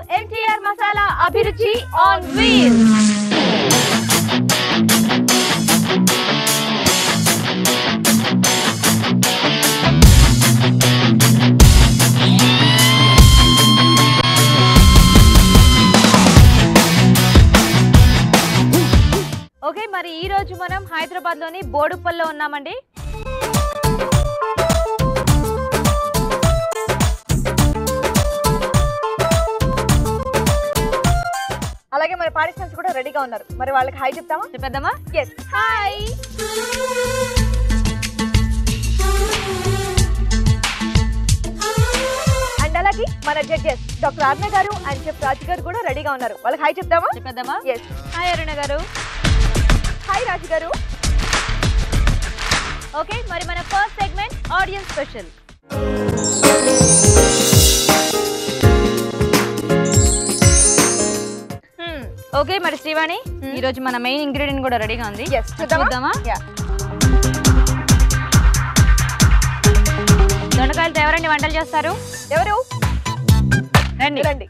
NTR Masala Abhiruchi on wheels. Okay, మరి ఈ రోజు మనం హైదరాబాద్ లోని బోడుప్పల్లో ఉన్నామండి. అలాగే మన పార్టిసిపెంట్స్ కూడా రెడీగా ఉన్నారు. మరి వాళ్ళకి హాయ్ చెప్తామా? చెప్పేద్దామా? yes hi. అండ్ అలాగే మన జడ్జెస్ డాక్టర్ అరుణ గారు అండ్ చెఫ్ రాజు గారు కూడా రెడీగా ఉన్నారు. వాళ్ళకి హాయ్ చెప్తామా? చెప్పేద్దామా? yes హాయ్ అరుణ గారు. హాయ్ రాజు గారు. ఓకే, మరి మన first segment audience special. Okay, మరి శ్రీవాణి ఈ రోజు మన మెయిన్ ఇంగ్రీడియంట్ కూడా రెడీగా ఉంది. చూద్దామా? దొండకాయలతో ఎవరండి వంటలు చేస్తారు? ఎవరు? రండి రండి.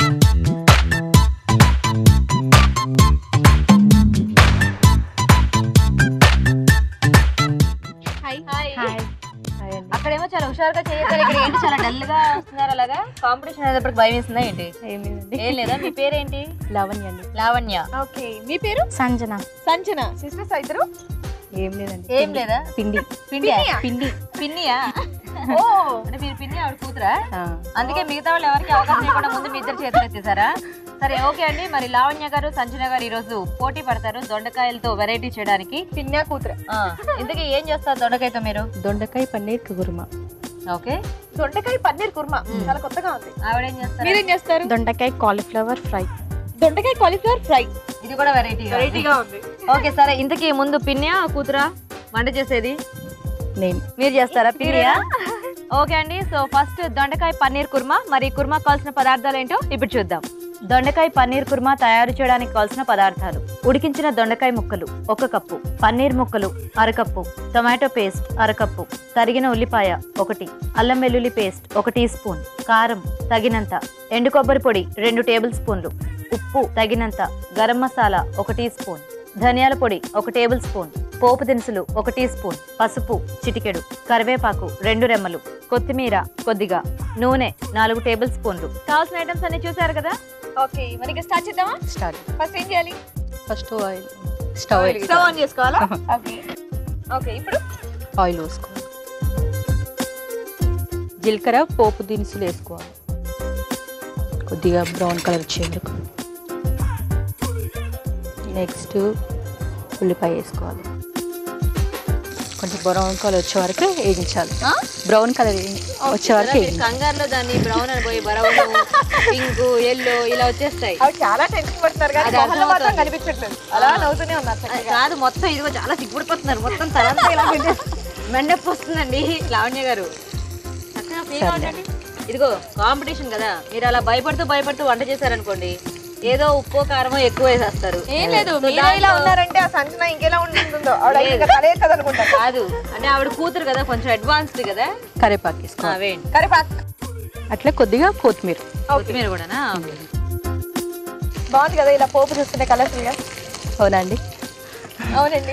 అక్కడేమో చాలా హుషారుగా చేయగలరు, ఇక్కడ ఏంటి చాలా డల్ గా వస్తున్నారు? అలాగా కాంపిటీషన్ అనేటప్పుడు భయం వేస్తుందా ఏంటి? ఏం లేదా. మీ పేరేంటి? లావణ్య అండి. లావణ్య. ఓకే, మీ పేరు? సంజన. సంజన. సిస్టర్స్ ఇద్దరు? ఏం లేదండి. ఏం లేదా. పిండి. పిండి. పిన్నియా? ఓ, అంటే మీరు పిన్ని ఆవిడ కూతురా? అందుకే మిగతా వాళ్ళు ఎవరికి అవకాశం ఇవ్వకుండా ముందు మీ ఇద్దరు చేతులు ఎత్తేసారా? సరే, ఓకే అండి. మరి లావణ్య గారు, సంజన గారు ఈ రోజు పోటీ పడతారు దొండకాయలతో వెరైటీ చేయడానికి. పిన్యా కూతురు. ఇందుకే ఏం చేస్తారు దొండకాయతో మీరు? దొండకాయ పన్నీర్ కుర్మా. ఓకే, దొండకాయ పన్నీర్ కుర్మా చాలా కొత్తగా ఉంది. ఆవిడేం చేస్తారు? మీరేం చేస్తారు? దొండకాయ కాలీఫ్లవర్ ఫ్రై. దొండకాయ కాలీఫ్లవర్ ఫ్రై. ఇది కూడా వెరైటీగా ఉంది. ఓకే, సరే. ఇంతకీ ముందు పిన్యా కూతురా వంట చేసేది? నేను. మీరు చేస్తారా? పిన్నియా? ఓకే అండి. సో ఫస్ట్ దొండకాయ పన్నీర్ కుర్మా. మరి కుర్మా కావాల్సిన పదార్థాలు ఏంటో ఇప్పుడు చూద్దాం. దొండకాయ పన్నీర్ కుర్మా తయారు చేయడానికి కావాల్సిన పదార్థాలు: ఉడికించిన దొండకాయ ముక్కలు 1 కప్పు, పన్నీర్ ముక్కలు 1/2 కప్పు, టొమాటో పేస్ట్ 1/2 కప్పు, తరిగిన ఉల్లిపాయ 1, అల్లం వెల్లుల్లి పేస్ట్ 1 టీ స్పూన్, కారం తగినంత, ఎండు కొబ్బరి పొడి 2 టేబుల్ స్పూన్లు, ఉప్పు తగినంత, గరం మసాలా 1 టీ స్పూన్, ధనియాల పొడి 1 టేబుల్ స్పూన్, పోపు దినుసులు 1 టీ స్పూన్, పసుపు చిటికెడు, కరివేపాకు 2 రెమ్మలు, కొత్తిమీర కొద్దిగా, నూనె 4 టేబుల్ స్పూన్లు. కావాల్సిన ఐటమ్స్ అన్ని చూసారు కదా? ఓకే, మరి స్టార్ట్ చేద్దామా? స్టార్ట్. ఫస్ట్ ఏం చేయాలి? First oil. స్టవ్ ఆన్ చేసుకోవాలా? ఓకే. ఓకే, ఇప్పుడు ఆయిల్ వేసుకోవాలి. జీలకర్ర పోపు దినుసులు వేసుకోవాలి. కొద్దిగా బ్రౌన్ కలర్ వచ్చేందుకు. నెక్స్ట్ ఉల్లిపాయ వేసుకోవాలి. కొంచెం బ్రౌన్ కలర్ వచ్చే వరకు వేయించాలి. బ్రౌన్ కలర్ వచ్చే వరకు కంగారులో దాన్ని బ్రౌన్ అని పోయి బ్రౌన్, పింక్, ఎల్లో ఇలా వచ్చేస్తాయి. అవి చాలా టెన్షన్ పడుతున్నారు కానీ మొహంలో మాత్రం కనిపించట్లేదు. అలా నవ్వుతూనే ఉన్నారు. కాదు, మొత్తం ఇదిగో చాలా సిగ్గుపడిపోతున్నారు. మొత్తం తలంతా ఇలా మెండప్ వస్తుందండి లావణ్య గారు. ఇదిగో కాంపిటీషన్ కదా, మీరు అలా భయపడుతూ వంట చేశారనుకోండి, ఏదో ఉప్పు కారమో ఎక్కువ వేసేస్తారు. ఏం లేదు, ఇలా ఉన్నారంటే ఆ సంజన ఇంకెలా ఉంటుందో కాదు. అంటే ఆవిడ కూతురు కదా, కొంచెం అడ్వాన్స్డ్ కదా. కరివేపాకు వేసుకోవాలి. కరివేపాకు అట్లా కొద్దిగా కొత్తిమీర. కొత్తిమీర కూడానా? బాగుంది కదా ఇలా పోపు చూస్తుంటే కలర్ఫుల్ గా. అవునండి. అవునండి.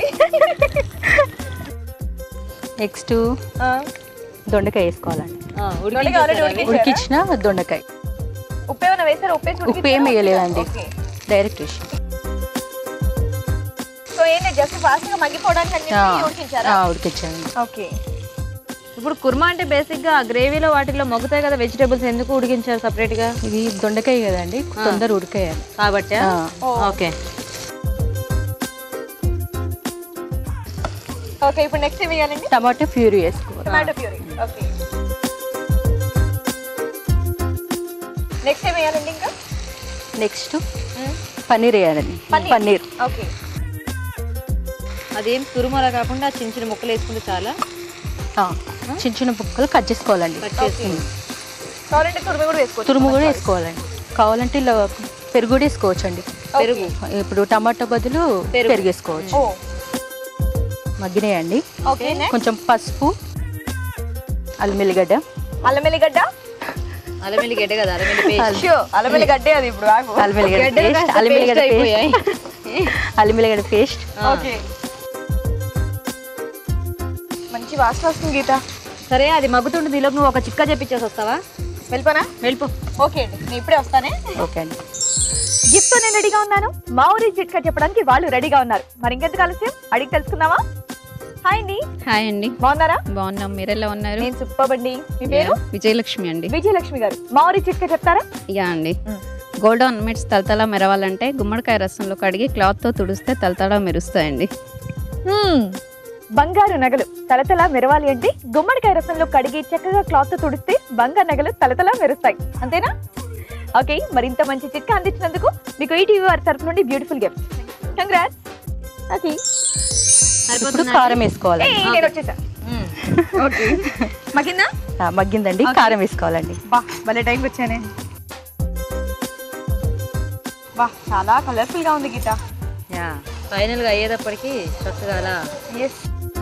నెక్స్ట్ దొండకాయ వేసుకోవాలండి. ఉడికించిన దొండకాయ. ఉప్పు ఏమైనా వేసారు? ఉప్పు ఏమి వేయలేదండి, డైరెక్ట్ వేసి. సో ఏంటి జస్ట్ ఫాస్ట్ గా మగ్గిపోవడానికి ఉడికించాను. ఓకే. ఇప్పుడు కుర్మా అంటే బేసిక్ గా గ్రేవీలో వాటిలో మొగ్గుతాయి కదా వెజిటేబుల్స్, ఎందుకు ఉడికించారు సపరేట్ గా? ఇది దొండకాయ కదండి, తొందర ఉడికేయాలి కాబట్టి. ఓకే ఓకే, ఇప్పుడు నెక్స్ట్ ఏం వేయాలండి? టమాటో ప్యూరీ వేసుకోవాలి. Tomato puree. ఓకే, నెక్స్ట్ ఏం వేయాలండి? ఇంకా నెక్స్ట్ పన్నీర్ వేయాలండి. పన్నీర్. ఓకే. అదేం తురుమల కాకుండా చిన్న చిన్న ముక్కలు వేసుకుంటే చాలా చిన్న చిన్న ముక్కలు కట్ చేసుకోవాలండి. కావాలంటే తురుము కూడా వేసుకోవాలండి. కావాలంటే ఇలా పెరుగు కూడా వేసుకోవచ్చండి. పెరుగు ఇప్పుడు టమాటో బదులు పెరుగు వేసుకోవచ్చు. మగ్గినాయండి. ఓకే. కొంచెం పసుపు, అల్లం ఎల్లిగడ్డ, అల్లం వెల్లుల్లి గడ్డ కదా, అల్లం వెల్లుల్లి పేస్ట్. అయ్యో, అల్లం వెల్లుల్లి గడ్డే అది ఇప్పుడు ఆగు. అల్లం వెల్లిగడ్డ గడ్డలు పేస్ట్, కాస్త అల్లం వెల్లిగడ్డ paste అయిపోయాయి. పేస్ట్, అల్లం వెల్లిగడ్డ పేస్ట్. ఓకే, మంచి వాసన వస్తుంది గీత. సరే అది మగ్గుతుంటుంది, ఈలోపు నువ్వు ఒక చిట్కా చెప్పించేసి వస్తావా? వెళ్ళిపోనా? వెళ్ళిపో. ఓకే అండి, నేను ఇప్పుడే వస్తానే. ఓకే అండి. గిఫ్ట్ తో నేను రెడీగా ఉన్నాను, మా ఊరి చిట్కా చెప్పడానికి వాళ్ళు రెడీగా ఉన్నారు. మరి ఇంకెందుకు ఆలస్యం, అడిగి తెలుసుకుందామా? హాయ్ అండి. హాయ్ అండి, బాగున్నారా? బాగున్నాం. మీరు ఎలా ఉన్నారు? నేను సూపర్ అండి. మీ పేరు? విజయలక్ష్మి అండి. విజయలక్ష్మి గారు, మా ఊరి చిట్కా చెప్తారా? యా అండి. గోల్డ్ ఆర్నమెంట్స్ తలతలా మెరవాలంటే గుమ్మడికాయ రసంలో కడిగి క్లాత్తో తుడిస్తే తలతలా మెరుస్తాయండి. బంగారు నగలు తలతలా మెరవాలి అంటే గుమ్మడికాయ రసంలో కడిగి చక్కగా క్లాత్ తో తుడిస్తే బంగారు నగలు తలతలా మెరుస్తాయి, అంతేనా? ఓకే, మరి ఇంత మంచి చిట్కా అందించినందుకు మీకు ఈటీవీ వారి తరపు నుండి బ్యూటిఫుల్ గిఫ్ట్. కంగ్రాట్స్. ఓకే, ఇప్పుడు కారం వేసుకోవాలి. నేను వచ్చేసా. ఓకే, మగిందా? మగ్గిందండి, కారం వేసుకోవాలండి. బా, భలే టైంకి వచ్చానే. బా, చాలా కలర్ఫుల్ గా ఉంది గీత. యా, ఫైనల్ గా అయ్యేటప్పటికి చక్కగా అలా. ఎస్.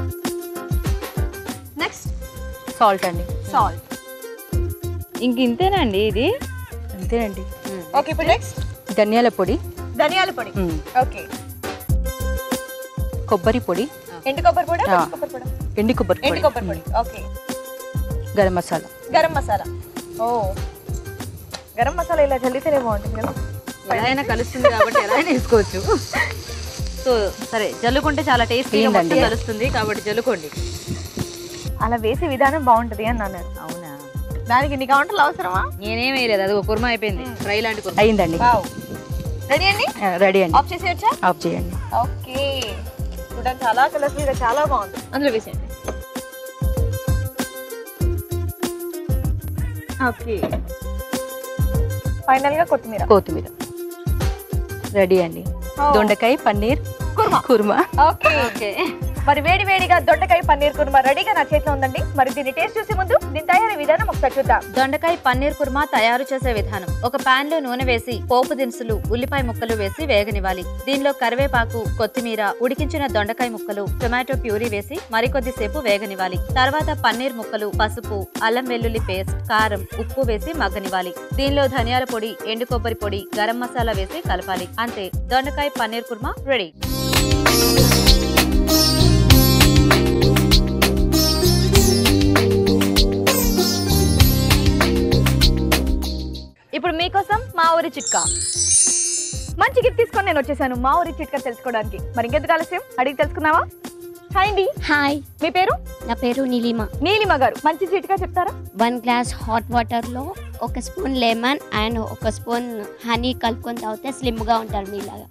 నెక్స్ట్ సాల్ట్ అండి. సాల్ట్. ఇంక ఇంతేనా అండి ఇది? అంతేనండి. ఓకే, ఇప్పుడు నెక్స్ట్ ధనియాల పొడి, ధనియాల పొడి. ఓకే, కొబ్బరి పొడి, ఎండు కొబ్బరి పొడి, ఆ. కొబ్బరి పొడి, ఎండు కొబ్బరి ఎండు పొడి, కొబ్బరి పొడి. ఓకే, గరం మసాలా. గరం మసాలా. ఓ, గరం మసాలా ఇలా చల్లితేనే బాగుంటుంది కదా. ఎలా అయినా కలుస్తుంది కాబట్టి ఎలా అయినా వేసుకోవచ్చు. సో సరే, జల్లుకుంటే చాలా టేస్టీగా మొత్తం కలుస్తుంది కాబట్టి జల్లుకోండి. అలా వేసే విధానం బాగుంటది అని అన్నాను. అవునా? దానికి ఇన్ని కౌంటర్లు అవసరమా? నేనేం వేయలేదు, అది ఒక కుర్మా అయిపోయింది, ఫ్రై లాంటి కుర్మా అయిందండి. రెడీ అండి, రెడీ అండి. ఆఫ్ చేసేయచ్చా? ఆఫ్ చేయండి. ఓకే, చూడండి చాలా కలర్ఫుల్ గా చాలా బాగుంది. అందులో వేసేయండి. ఓకే, ఫైనల్ గా కొత్తిమీర. కొత్తిమీర రెడీ అండి. దొండకాయ పన్నీర్ కుర్మా. ఓకే ఓకే, మరి వేడి వేడిగా దొండకాయ పన్నీర్ కుర్మా రెడీగా నా చేతిలో ఉందండి. మరి దీన్ని టేస్ట్ చేసే ముందు దీని తయారీ విధానం ఒకసారి చూద్దాం. దొండకాయ పన్నీర్ కుర్మా తయారు చేసే విధానం: ఒక పాన్ లో నూనె వేసి పోపు దినుసులు, ఉల్లిపాయ ముక్కలు వేసి వేగనివ్వాలి. దీనిలో కరివేపాకు, కొత్తిమీర, ఉడికించిన దొండకాయ ముక్కలు, టొమాటో ప్యూరీ వేసి మరికొద్దిసేపు వేగనివ్వాలి. తర్వాత పన్నీర్ ముక్కలు, పసుపు, అల్లం వెల్లుల్లి పేస్ట్, కారం, ఉప్పు వేసి మగ్గనివ్వాలి. దీనిలో ధనియాల పొడి, ఎండు కొబ్బరి పొడి, గరం మసాలా వేసి కలపాలి. అంతే, దొండకాయ పన్నీర్ కుర్మా రెడీ. ఇప్పుడు మీకోసం మా ఊరి చిట్కా. మంచి గిఫ్ట్ తీసుకొని నేను వచ్చేసాను మా ఊరి చిట్కా తెలుసుకోవడానికి. మరి ఇంకెందుకు ఆలస్యం, అడిగి తెలుసుకుందామా? హాయ్ అండి. హాయ్, మీ పేరు? నా పేరు నీలిమ. నీలిమ గారు, మంచి చిట్కా చెప్తారా? 1 గ్లాస్ హాట్ వాటర్లో 1 spoon lemon and 1 spoon honey కలుపుకొని తాగితే స్లిమ్గా ఉంటారు మీలాగా.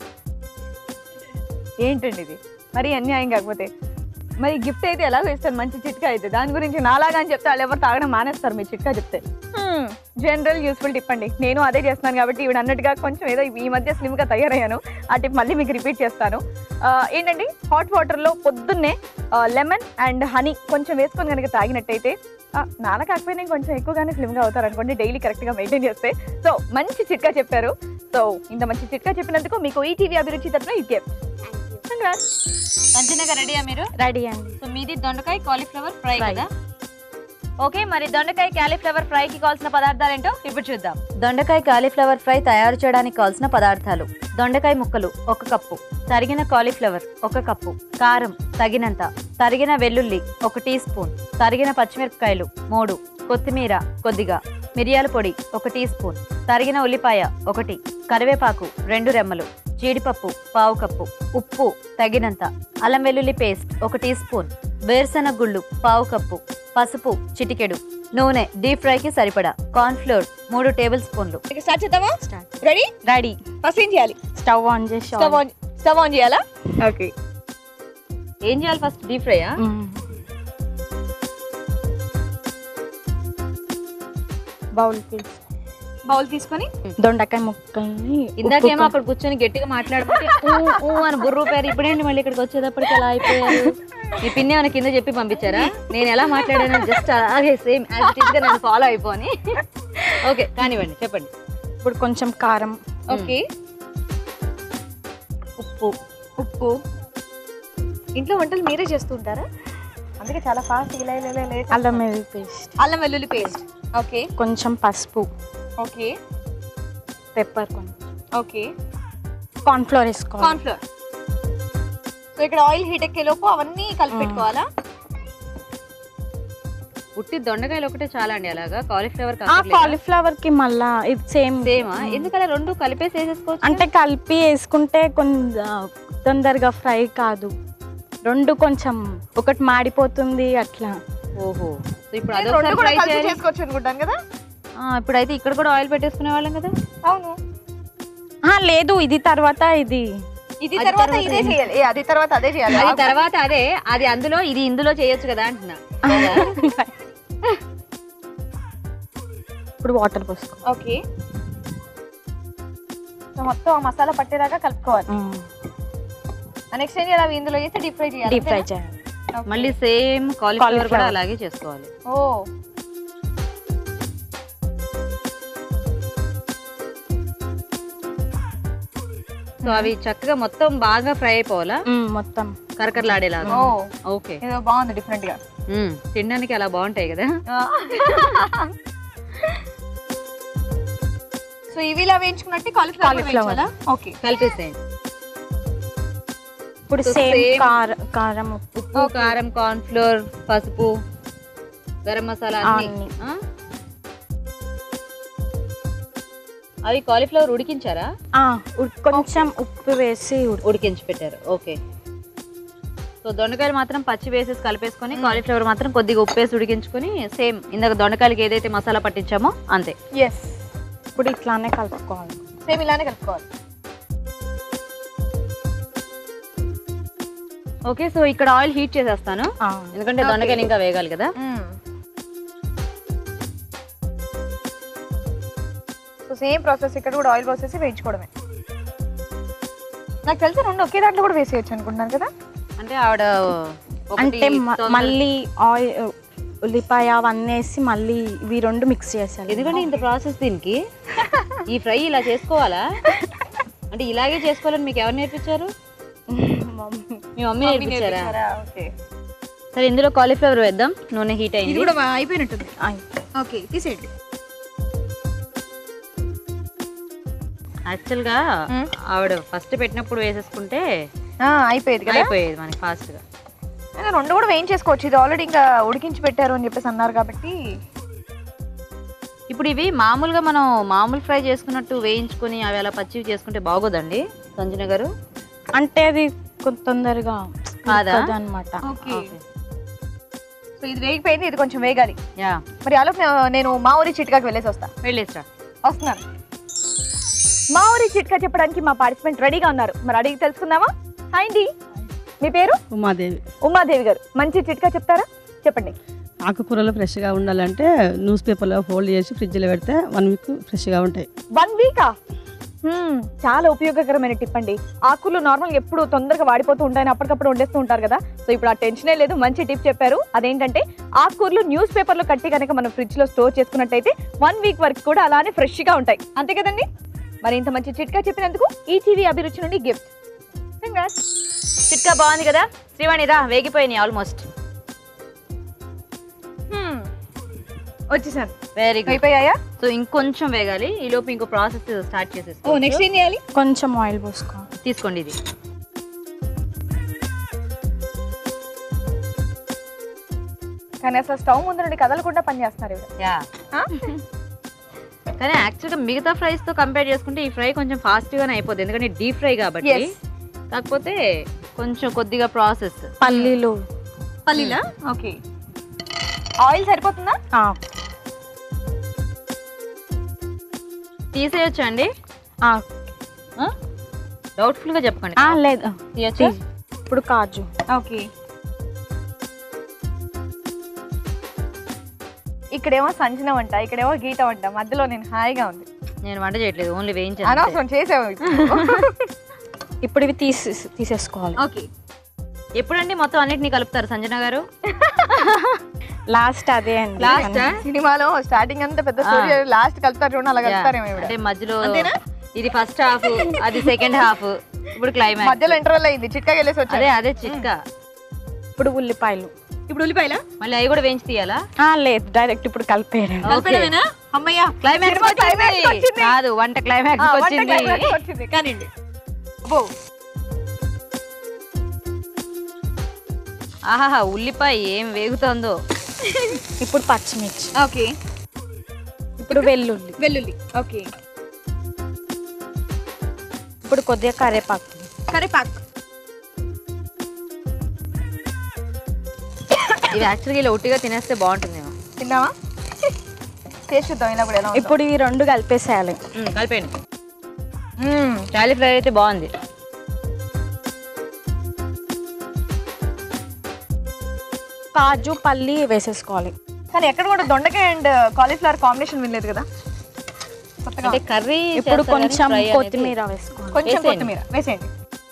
ఏంటండి ఇది, మరి అన్యాయం కాకపోతే. మరి గిఫ్ట్ అయితే ఎలా వేస్తారు, మంచి చిట్కా అయితే. దాని గురించి నాలాగా అని చెప్తే వాళ్ళు ఎవరు తాగడం మానేస్తారు మీ చిట్కా చెప్తే. జనరల్ యూస్ఫుల్ టిప్ అండి, నేను అదే చేస్తున్నాను కాబట్టి ఇవి అన్నట్టుగా కొంచెం ఏదో ఈ మధ్య స్లిమ్గా తయారయ్యాను. ఆ టిప్ మళ్ళీ మీకు రిపీట్ చేస్తాను. ఏంటండి, హాట్ వాటర్లో పొద్దున్నే లెమన్ అండ్ హనీ కొంచెం వేసుకొని కనుక తాగినట్టయితే నాన్న కాకపోయినా కొంచెం ఎక్కువగానే స్లిమ్గా అవుతారు అనుకోండి, డైలీ కరెక్ట్గా మెయింటైన్ చేస్తే. సో మంచి చిట్కా చెప్పారు. సో ఇంత మంచి చిట్కా చెప్పినందుకు మీకు ఈటీవీ అభిరుచి తరఫున ఈ గిఫ్ట్. మంచిగా రెడీయా మీరు? రెడీ అండి. సో మీది దొండకాయ కాలీఫ్లవర్ ఫ్రై కదా? ఓకే, మరి దొండకాయ కాలీఫ్లవర్ ఫ్రై కి కావాల్సిన పదార్థాలు ఏంటో ఇప్పుడు చూద్దాం. దొండకాయ కాలీఫ్లవర్ ఫ్రై తయారు చేయడానికి కావాల్సిన పదార్థాలు: దొండకాయ ముక్కలు 1 కప్పు, తరిగిన కాలీఫ్లవర్ 1 కప్పు, కారం తగినంత, తరిగిన వెల్లుల్లి 1 టీ స్పూన్, తరిగిన పచ్చిమిరపకాయలు 3, కొత్తిమీర కొద్దిగా, మిరియాల పొడి 1 టీ స్పూన్, తరిగిన ఉల్లిపాయ 1, కరివేపాకు 2 రెమ్మలు, జీడిపప్పు 1/2 కప్పు, ఉప్పు తగినంత, అల్లం వెల్లుల్లి పేస్ట్ 1 టీ స్పూన్, వేరుశెనగ గుళ్ళు 1/2 కప్పు, పసుపు చిటికెడు, నూనె డీప్ ఫ్రై కి సరిపడా, కార్న్ ఫ్లోర్ 3 టేబుల్ స్పూన్లు. స్టార్ట్ చేద్దామా? రెడీ? రెడీ. ఫస్ట్ ఏం చేయాలి? స్టవ్ ఆన్ చేసి స్టవ్ ఆన్ చేయాలా? ఓకే, ఏం చేయాలి ఫస్ట్? డీప్ ఫ్రైయా? బౌల్ తీసుకొని దొండకాయ ముక్కల్ని ఇందాకేమో అక్కడ కూర్చొని గట్టిగా మాట్లాడుకుంటే అని బుర్రు పేరు, ఇప్పుడేంటి మళ్ళీ ఇక్కడికి వచ్చేటప్పటికి ఎలా అయిపోయారు? మీ పిన్ని ఏమైనా కింద చెప్పి పంపించారా? నేను ఎలా మాట్లాడాను జస్ట్ అలాగే సేమ్ యాజ్ ఇట్ ఈస్ గా నన్ను ఫాలో అయిపోని. ఓకే, కానివ్వండి, చెప్పండి. ఇప్పుడు కొంచెం కారం, ఓకే, ఉప్పు. ఇంట్లో వంటలు మీరే చేస్తూ ఉంటారా? అందుకే చాలా ఫాస్ట్. అల్లం వెల్లుల్లి పేస్ట్, అల్లం వెల్లుల్లి పేస్ట్ ఓకే, కొంచెం పసుపు, ఓకే, పెప్పర్ కొంచెం, ఓకే, కార్న్ఫ్లోర్ వేసుకోవాలి. కార్న్ఫ్లోర్. సో ఇక్కడ ఆయిల్ హీట్ ఎక్కేలోపు అవన్నీ కలిపి పెట్టుకోవాలా? ఉట్టి దొండకాయలు ఒకటే చాలా అండి అలాగా? కాలీఫ్లవర్ కాలీఫ్లవర్ కి మళ్ళా ఇది సేమ్. ఎందుకలా రెండు కలిపేసి వేసేసుకోవచ్చు? అంటే కలిపి వేసుకుంటే కొంచెం తొందరగా ఫ్రై కాదు, రెండు కొంచెం ఒకటి మాడిపోతుంది అట్లా. ఓహో, సో ఇప్పుడు రెండు అదొకసారి కూడా ఫ్రై కలిపి చేయాలి. చేసుకోవచ్చు అనుకుంటాను కదా. ఇప్పుడైతే ఇక్కడ కూడా ఆయిల్ పెట్టేసుకునే వాళ్ళం కదా? అవును. లేదు, ఇది తర్వాత ఇది, ఇది తర్వాత ఇదే చేయాలి, అది తర్వాత అదే చేయాలి. అది తర్వాత అదే, అది అందులో ఇది ఇందులో చేయొచ్చు కదా అంటున్నా. ఇప్పుడు వాటర్ పోసుకో. ఓకే, సో మొత్తం ఆ మసాలా పట్టేదాకా కలుపుకోవాలి. నెక్స్ట్ ఏం చేయాలి? ఇందులో వేసి డీప్ ఫ్రై చేయాలి. డీప్ ఫ్రై చేయాలి. మళ్ళీ సేమ్ కాలీఫ్లవర్ కూడా అలాగే చేసుకోవాలి. ఓ, సో అవి చక్కగా మొత్తం బాగా ఫ్రై అయిపోవాలా? మొత్తం కరకరలాడేలాగా. ఓకే, ఏదో బాగుంది డిఫరెంట్ గా. తినడానికి అలా బాగుంటాయి కదా. సో ఇవి ఇలా వేయించుకున్నట్టు కాలీఫ్లవర్. ఓకే, కలిపేసేయండి. ఇప్పుడు సేమ్ కారం, ఉప్పు, కారం, కార్న్ఫ్లోర్, పసుపు, గరం మసాలా అన్ని. అవి కాలీఫ్లవర్ ఉడికించారా? కొంచెం ఉప్పు వేసి ఉడికించి పెట్టారు. ఓకే, సో దొండకాయలు మాత్రం పచ్చి వేసేసి కలిపేసుకొని, కాలీఫ్లవర్ మాత్రం కొద్దిగా ఉప్పు వేసి ఉడికించుకొని, సేమ్ ఇందాక దొండకాయలకి ఏదైతే మసాలా పట్టించామో అంతే. ఎస్, ఇప్పుడు ఇట్లానే కలుపుకోవాలి. సేమ్ ఇలానే కలుపుకోవాలి. ఓకే, సో ఇక్కడ ఆయిల్ హీట్ చేసేస్తాను, ఎందుకంటే దొండకాయలు ఇంకా వేగాలి కదా. సో సేమ్ ప్రాసెస్ ఇక్కడ కూడా ఆయిల్ పోసేసి వేయించుకోవడమే. నాకు తెలిసి రెండు ఒకే దాంట్లో కూడా వేసేయచ్చు అనుకుంటున్నాను కదా. అంటే ఆవిడ అంటే మళ్ళీ ఆయిల్, ఉల్లిపాయ అవన్నీ వేసి మళ్ళీ ఇవి రెండు మిక్స్ చేసాలి. ఎందుకంటే ఇంత ప్రాసెస్ దీనికి? ఈ ఫ్రై ఇలా చేసుకోవాలా? అంటే ఇలాగే చేసుకోవాలని మీకు ఎవరు నేర్పించారు? మీ మమ్మీ నేర్పించారా? ఓకే, సరే ఇందులో కాలీఫ్లవర్ వేద్దాం. నూనె హీట్ అయింది. ఇది కూడా అయిపోయినట్టుంది. ఓకే, తీసేయండి. యాక్చువల్గా ఆవిడ ఫస్ట్ పెట్టినప్పుడు వేసేసుకుంటే అయిపోయేది కదా, అయిపోయేది మనకి ఫాస్ట్ గా. రెండు కూడా వేయించేసుకోవచ్చు. ఇది ఆల్రెడీ ఇంకా ఉడికించి పెట్టారు అని చెప్పేసి అన్నారు కాబట్టి. ఇప్పుడు ఇవి మామూలుగా మనం మామూలు ఫ్రై చేసుకున్నట్టు వేయించుకొని అవి అలా పచ్చివి చేసుకుంటే బాగోదండి సంజన గారు? అంటే అది తొందరగా కాదా అన్నమాట. ఓకే, సో ఇది వేగిపోయింది, ఇది కొంచెం వేగాలి. యా, మరి అలా నేను మా ఊరి చిట్కాకి వెళ్ళేసి వస్తున్నాను. మా ఊరి చిట్కా చెప్పడానికి మా పార్టిసిపెంట్ రెడీగా ఉన్నారు. మరి అడిగి తెలుసుకుందామా? హాయ్ అండి, మీ పేరు? ఉమాదేవి. ఉమాదేవి గారు, మంచి చిట్కా చెప్తారా? చెప్పండి. ఆకుకూరలు ఫ్రెష్గా ఉండాలంటే న్యూస్ పేపర్లో ఫోల్డ్ చేసి ఫ్రిడ్జ్లో పెడితే 1 వీక్ ఫ్రెష్గా ఉంటాయి. 1 వీకా? చాలా ఉపయోగకరమైన టిప్ అండి. ఆకులు నార్మల్గా ఎప్పుడు తొందరగా వాడిపోతూ ఉంటాయని అప్పటికప్పుడు వండేస్తూ ఉంటారు కదా. సో ఇప్పుడు ఆ టెన్షనే లేదు, మంచి టిప్ చెప్పారు. అదేంటంటే ఆకుకూరలు న్యూస్ పేపర్లో కట్టి కనుక మనం ఫ్రిడ్జ్లో స్టోర్ చేసుకున్నట్టయితే 1 వీక్ వరకు కూడా అలానే ఫ్రెష్గా ఉంటాయి. అంతే కదండి? మరి ఇంత మంచి చిట్కా చెప్పినందుకు ఈటీవీ అభిరుచి నుండి గిఫ్ట్. చిట్కా బాగుంది కదా శ్రీవాణి? రా, వేగిపోయినాయి ఆల్మోస్ట్. వచ్చేసాను. Very good. అయిపోయాయా? సో ఇంకొంచెం వేగాలి. ఈ లోపు ఇంకో ప్రాసెస్ స్టార్ట్ చేసేసుకో. నెక్స్ట్ ఏం చేయాలి? కొంచెం ఆయిల్ పోసుకోవాలి. తీసుకోండి ఇది. కానీ అసలు స్టవ్ ముందు నుండి కదలకుండా పని చేస్తున్నారు ఇవి. యా, కానీ యాక్చువల్గా మిగతా ఫ్రైస్ తో కంపేర్ చేసుకుంటే ఈ ఫ్రై కొంచెం ఫాస్ట్ గానే అయిపోతుంది, ఎందుకంటే డీప్ ఫ్రై కాబట్టి. కాకపోతే కొంచెం కొద్దిగా ప్రాసెస్. పల్లీలా? ఓకే, ఆయిల్ సరిపోతుందా? తీసేయొచ్చా అండి? డౌట్ఫుల్ గా చెప్పండి. లేదు, తీయొచ్చా? ఇప్పుడు కాజు. ఓకే, ఇక్కడేమో సంజన వంట, ఇక్కడేమో గీత వంట, మధ్యలో నేను హాయిగా ఉంది. నేను వంట చేయట్లేదు, ఓన్లీ వేయించాను. అనవసరం చేసావు. ఇప్పుడు ఇవి తీసేసుకోవాలి. ఓకే, ఎప్పుడండి మొత్తం అన్నిటిని కలుపుతారు సంజన గారు? లాస్ట్ అదే అండి. లాస్ట్ సినిమాలో స్టార్టింగ్ అంతా పెద్ద స్టోరీ, లాస్ట్ కలుపుతారు చూడండి, అలా కలుపుతారేమో. అంటే మధ్యలో ఇది ఫస్ట్ హాఫ్, అది సెకండ్ హాఫ్, ఇప్పుడు క్లైమాక్స్. మధ్యలో ఇంటర్వెల్ అయింది, చిట్కా వెళ్ళేసి వచ్చారు. అదే చిట్కా. ఇప్పుడు ఉల్లిపాయలు. ఇప్పుడు ఉల్లిపాయలా మళ్ళీ అవి కూడా వేయించి తీయాలా? లేదు, డైరెక్ట్ ఇప్పుడు కలిపేయడం. కలిపేయడమేనా? అమ్మయ్యా, క్లైమాక్స్ వచ్చింది. కాదు, వంట క్లైమాక్స్ వచ్చింది. వచ్చింది కానివ్వండి. అబ్బో, ఆహాహా, ఉల్లిపాయ ఏం వేగుతోందో. ఇప్పుడు పచ్చిమిర్చి, ఓకే. ఇప్పుడు వెల్లుల్లి, వెల్లుల్లి, ఓకే. ఇప్పుడు కొద్దిగా కరివేపాకు. కరివేపాకు. ఇవి యాక్చువల్గా ఇలా ఒట్టిగా తినేస్తే బాగుంటుందేమో. తిన్నావా? టేస్ట్ చూద్దాం ఇలా కూడా ఎలా ఉందో. ఇప్పుడు ఈ రెండు కలిపేసేయాలి. కలిపేయండి. కాలీఫ్లవర్ అయితే బాగుంది. కాజు పల్లి వేసేసుకోవాలి. కానీ ఎక్కడ కూడా దొండకాయ అండ్ కాలీఫ్లవర్ కాంబినేషన్ వినలేదు కదా. అంటే కర్రీ ఇప్పుడు కొంచెం కొత్తిమీర వేసుకోవాలి. కొంచెం కొత్తిమీర వేసేయండి.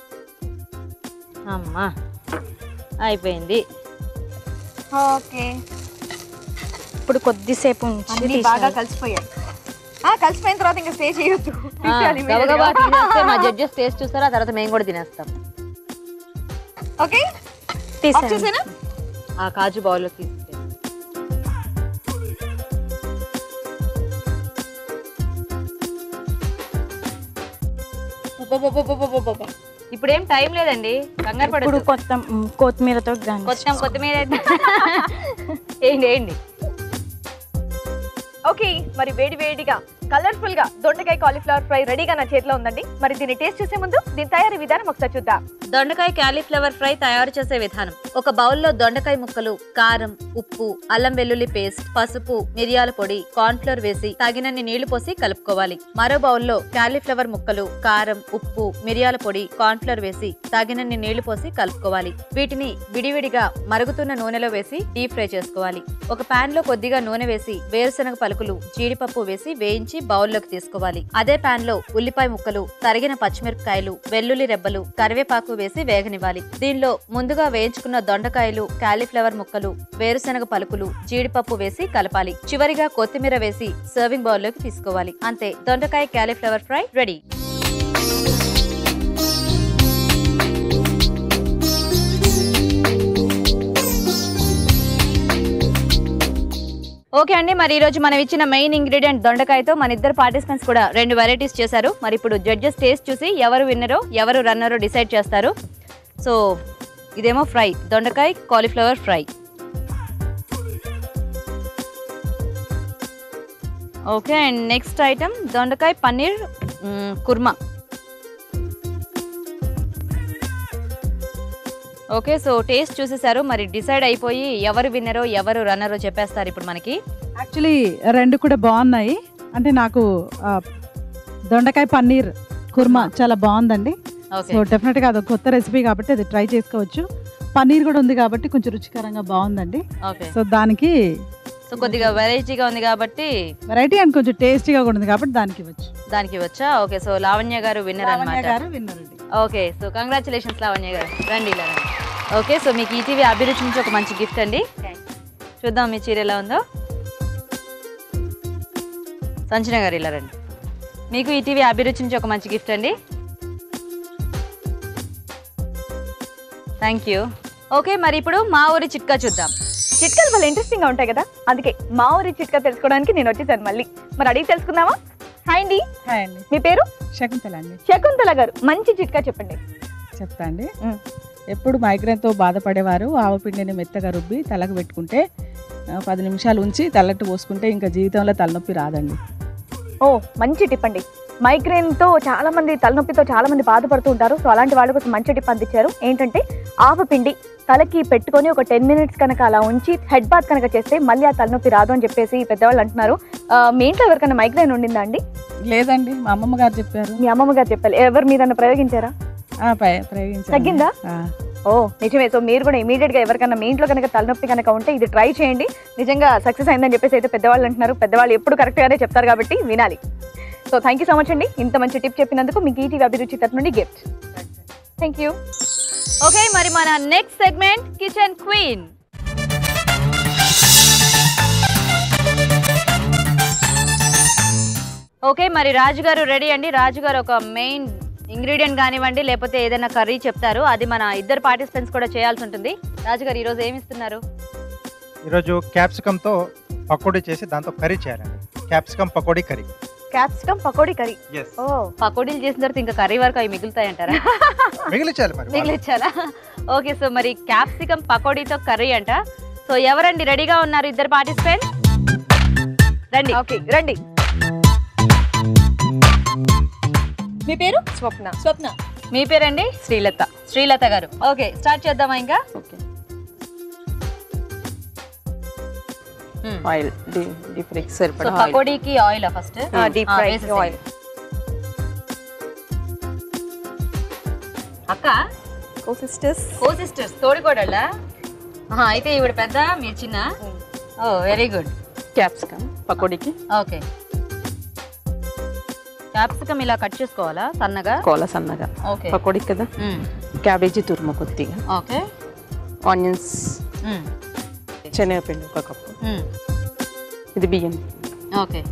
అమ్మా, అయిపోయింది. ఓకే. ఇప్పుడు కొద్దిసేపు ఉంచి అన్ని బాగా కలిసిపోయాయి. కలిసిపోయిన తర్వాత ఇంకా స్టే చేయొద్దు. గబగబా తినేస్తే మా జడ్జెస్ టేస్ట్ చూస్తారా, ఆ తర్వాత మేము కూడా తినేస్తాం. ఓకే, తీసేనా? ఆ కాజు బౌల్లో తీసుకెళ్ళి ఇప్పుడు ఏం టైం లేదండి, కంగారు పడదు. ఇప్పుడు కొత్తిమీరతో కొత్తిమీర వేయండి వేయండి. ఓకే, మరి వేడి వేడిగా కలర్ఫుల్ గా దొండకాయ కాలీఫ్లవర్ ఫ్రై రెడీగా నా చేతిలో ఉందండి. మరి దీన్ని టేస్ట్ చేసే ముందు దీని తయారీ విధానం ఒకసారి చూద్దాం. దొండకాయ కాలీఫ్లవర్ ఫ్రై తయారు చేసే విధానం: ఒక బౌల్లో దొండకాయ ముక్కలు, కారం, ఉప్పు, అల్లం వెల్లుల్లి పేస్ట్, పసుపు, మిరియాల పొడి, కార్న్ఫ్లోర్ వేసి తగినన్ని నీళ్లు పోసి కలుపుకోవాలి. మరో బౌల్లో కాలీఫ్లవర్ ముక్కలు, కారం, ఉప్పు, మిరియాల పొడి, కార్న్ఫ్లోర్ వేసి తగినన్ని నీళ్లు పోసి కలుపుకోవాలి. వీటిని విడివిడిగా మరుగుతున్న నూనెలో వేసి డీప్ ఫ్రై చేసుకోవాలి. ఒక పాన్ లో కొద్దిగా నూనె వేసి వేరుశనగ పలుకులు, జీడిపప్పు వేసి వేయించి బౌల్లోకి తీసుకోవాలి. అదే పాన్ లో ఉల్లిపాయ ముక్కలు, తరిగిన పచ్చిమిరపకాయలు, వెల్లుల్లి రెబ్బలు, కరివేపాకు వేసి వేగనివ్వాలి. దీనిలో ముందుగా వేయించుకున్న దొండకాయలు, కాలీఫ్లవర్ ముక్కలు, వేరుశనగ పలుకులు, జీడిపప్పు వేసి కలపాలి. చివరిగా కొత్తిమీర వేసి సర్వింగ్ బౌల్లోకి తీసుకోవాలి. అంతే, దొండకాయ కాలీఫ్లవర్ ఫ్రై రెడీ. ఓకే అండి, మరి ఈరోజు మనం ఇచ్చిన మెయిన్ ఇంగ్రీడియంట్ దొండకాయతో మన ఇద్దరు పార్టిసిపెంట్స్ కూడా 2 వెరైటీస్ చేశారు. మరి ఇప్పుడు జడ్జెస్ టేస్ట్ చూసి ఎవరు విన్నరో ఎవరు రన్నరో డిసైడ్ చేస్తారు. సో ఇదేమో ఫ్రై, దొండకాయ cauliflower fry. Okay, and next item దొండకాయ paneer kurma. Okay, so taste చూసేసారు. మరి డిసైడ్ అయిపోయి ఎవరు విన్నరో ఎవరు రన్నరో చెప్పేస్తారు ఇప్పుడు మనకి. యాక్చువల్లీ రెండు కూడా బాగున్నాయి. అంటే నాకు దొండకాయ పన్నీర్ కుర్మా చాలా బాగుందండి. సో డెఫినెట్గా అది కొత్త రెసిపీ కాబట్టి అది ట్రై చేసుకోవచ్చు. పన్నీర్ కూడా ఉంది కాబట్టి కొంచెం రుచికరంగా బాగుందండి. ఓకే, సో దానికి కొద్దిగా వెరైటీగా ఉంది కాబట్టి, వెరైటీ అండ్ కొంచెం టేస్టీగా కూడా ఉంది కాబట్టి దానికి వచ్చా. ఓకే, సో లావణ్య గారు విన్నర్ అన్నమాట. ఓకే, సో కంగ్రాచులేషన్స్ లావణ్య గారు. రండి ఇలా రండి. ఓకే, సో మీకు ఈటీవీ అభిరుచి నుంచి ఒక మంచి గిఫ్ట్ అండి. చూద్దాం మీ చీర ఎలా ఉందో. సంచన గారు ఇలా రండి. మీకు ఈటీవీ అభిరుచి నుంచి ఒక మంచి గిఫ్ట్ అండి. Thank you. ఓకే, మరి ఇప్పుడు మా ఊరి చిట్కా చూద్దాం. చిట్కాలు చాలా ఇంట్రెస్టింగ్ గా ఉంటాయి కదా, అందుకే మా ఊరి చిట్కా తెలుసుకోవడానికి నేను వచ్చేసాను మళ్ళీ. మరి అడిగి తెలుసుకుందామా? హాయ్ అండి. హాయ్ అండి. మీ పేరు? శకుంతల అండి. శకుంతల గారు, మంచి చిట్కా చెప్పండి. చెప్తా అండి. ఎప్పుడు మైగ్రేన్తో బాధపడేవారు ఆవపిండిని మెత్తగా రుబ్బి తలకు పెట్టుకుంటే 10 నిమిషాలు ఉంచి తలట్టు పోసుకుంటే ఇంకా జీవితంలో తలనొప్పి రాదండి. ఓ, మంచి టిప్ అండి. మైగ్రేన్తో చాలా మంది, తలనొప్పితో చాలా మంది బాధపడుతూ ఉంటారు. సో అలాంటి వాళ్ళ కోసం మంచి టిప్ అందించారు. ఏంటంటే ఆవపిండి తలకి పెట్టుకొని ఒక 10 మినిట్స్ కనుక అలా ఉంచి హెడ్ బాత్ కనుక చేస్తే మళ్ళీ ఆ తలనొప్పి రాదు అని చెప్పేసి పెద్దవాళ్ళు అంటున్నారు. మీ ఇంట్లో ఎవరికైనా మైగ్రేన్ ఉండిందా అండి? లేదండి, మా అమ్మమ్మ గారు చెప్పారు. మీ అమ్మమ్మ గారు చెప్పారు. ఎవరు మీదన్నా ప్రయోగించారా? ప్రయోగించారు. తగ్గిందా? ఓ నిజమే. సో మీరు కూడా ఇమీడియట్ గా ఎవరికైనా మీ ఇంట్లో కనుక తలనొప్పి కనుక ఉంటే ఇది ట్రై చేయండి. నిజంగా సక్సెస్ అయిందని చెప్పేసి అయితే పెద్దవాళ్ళు అంటున్నారు. పెద్దవాళ్ళు ఎప్పుడు కరెక్ట్ గానే చెప్తారు కాబట్టి వినాలి. So thank you so much అండి, ఇంత మంచి టిప్ చెప్పినందుకు. మీకు ఈటీవీ అభిరుచి తరఫు నుండి గిఫ్ట్. Thank you. ఓకే, మరి మన next segment kitchen queen. Okay, మరి రాజు గారు రెడీ అండి. రాజు గారు ఒక మెయిన్ ఇంగ్రీడియంట్ కానివ్వండి లేకపోతే ఏదైనా కర్రీ చెప్తారు, అది మన ఇద్దరు పార్టిసిపెంట్స్ కూడా చేయాల్సి ఉంటుంది. రాజుగారు ఈరోజు ఏమి ఇస్తున్నారు? ఈరోజు క్యాప్సికమ్తో పకోడీ చేసి దాంతో కర్రీ చేయాలండి. Capsicum pakodi curry. Capsicum pakodi curry. ఓ పకోడీలు చేసిన తర్వాత ఇంకా కర్రీ వరకు అవి మిగులుతాయంటారా? మిగిలించాలి మరి. మిగిలిచ్చారా? ఓకే, సో మరి క్యాప్సికమ్ పకోడీతో కర్రీ అంట. సో ఎవరండి రెడీగా ఉన్నారు ఇద్దరు పార్టిసిపెంట్స్? రండి. ఓకే రండి. మీ పేరు? స్వప్న. స్వప్న. మీ పేరండి? శ్రీలత. శ్రీలత గారు. ఓకే, స్టార్ట్ చేద్దామా ఇంకా? ఓకే. ఆయిల్ డీప్ ఫ్రై సరిపడా ఆయిల్. పకోడీకి oil first deep fry oil. అక్క కో సిస్టర్స్ తోడికోడళ్ళా? అయితే ఈవిడ పెద్ద, మీరు చిన్న. ఓ వెరీ గుడ్. క్యాప్సికమ్ పకోడీకి ఓకే, క్యాప్సికమ్ ఇలా కట్ చేసుకోవాలా సన్నగా? సన్నగా. ఓకే, పకోడీ కదా. క్యాబేజీ తురుము కొద్దిగా. ఓకే, ఆనియన్స్, శనగపిండి 1 కప్పు. ఇది బియ్యం. ఓకే,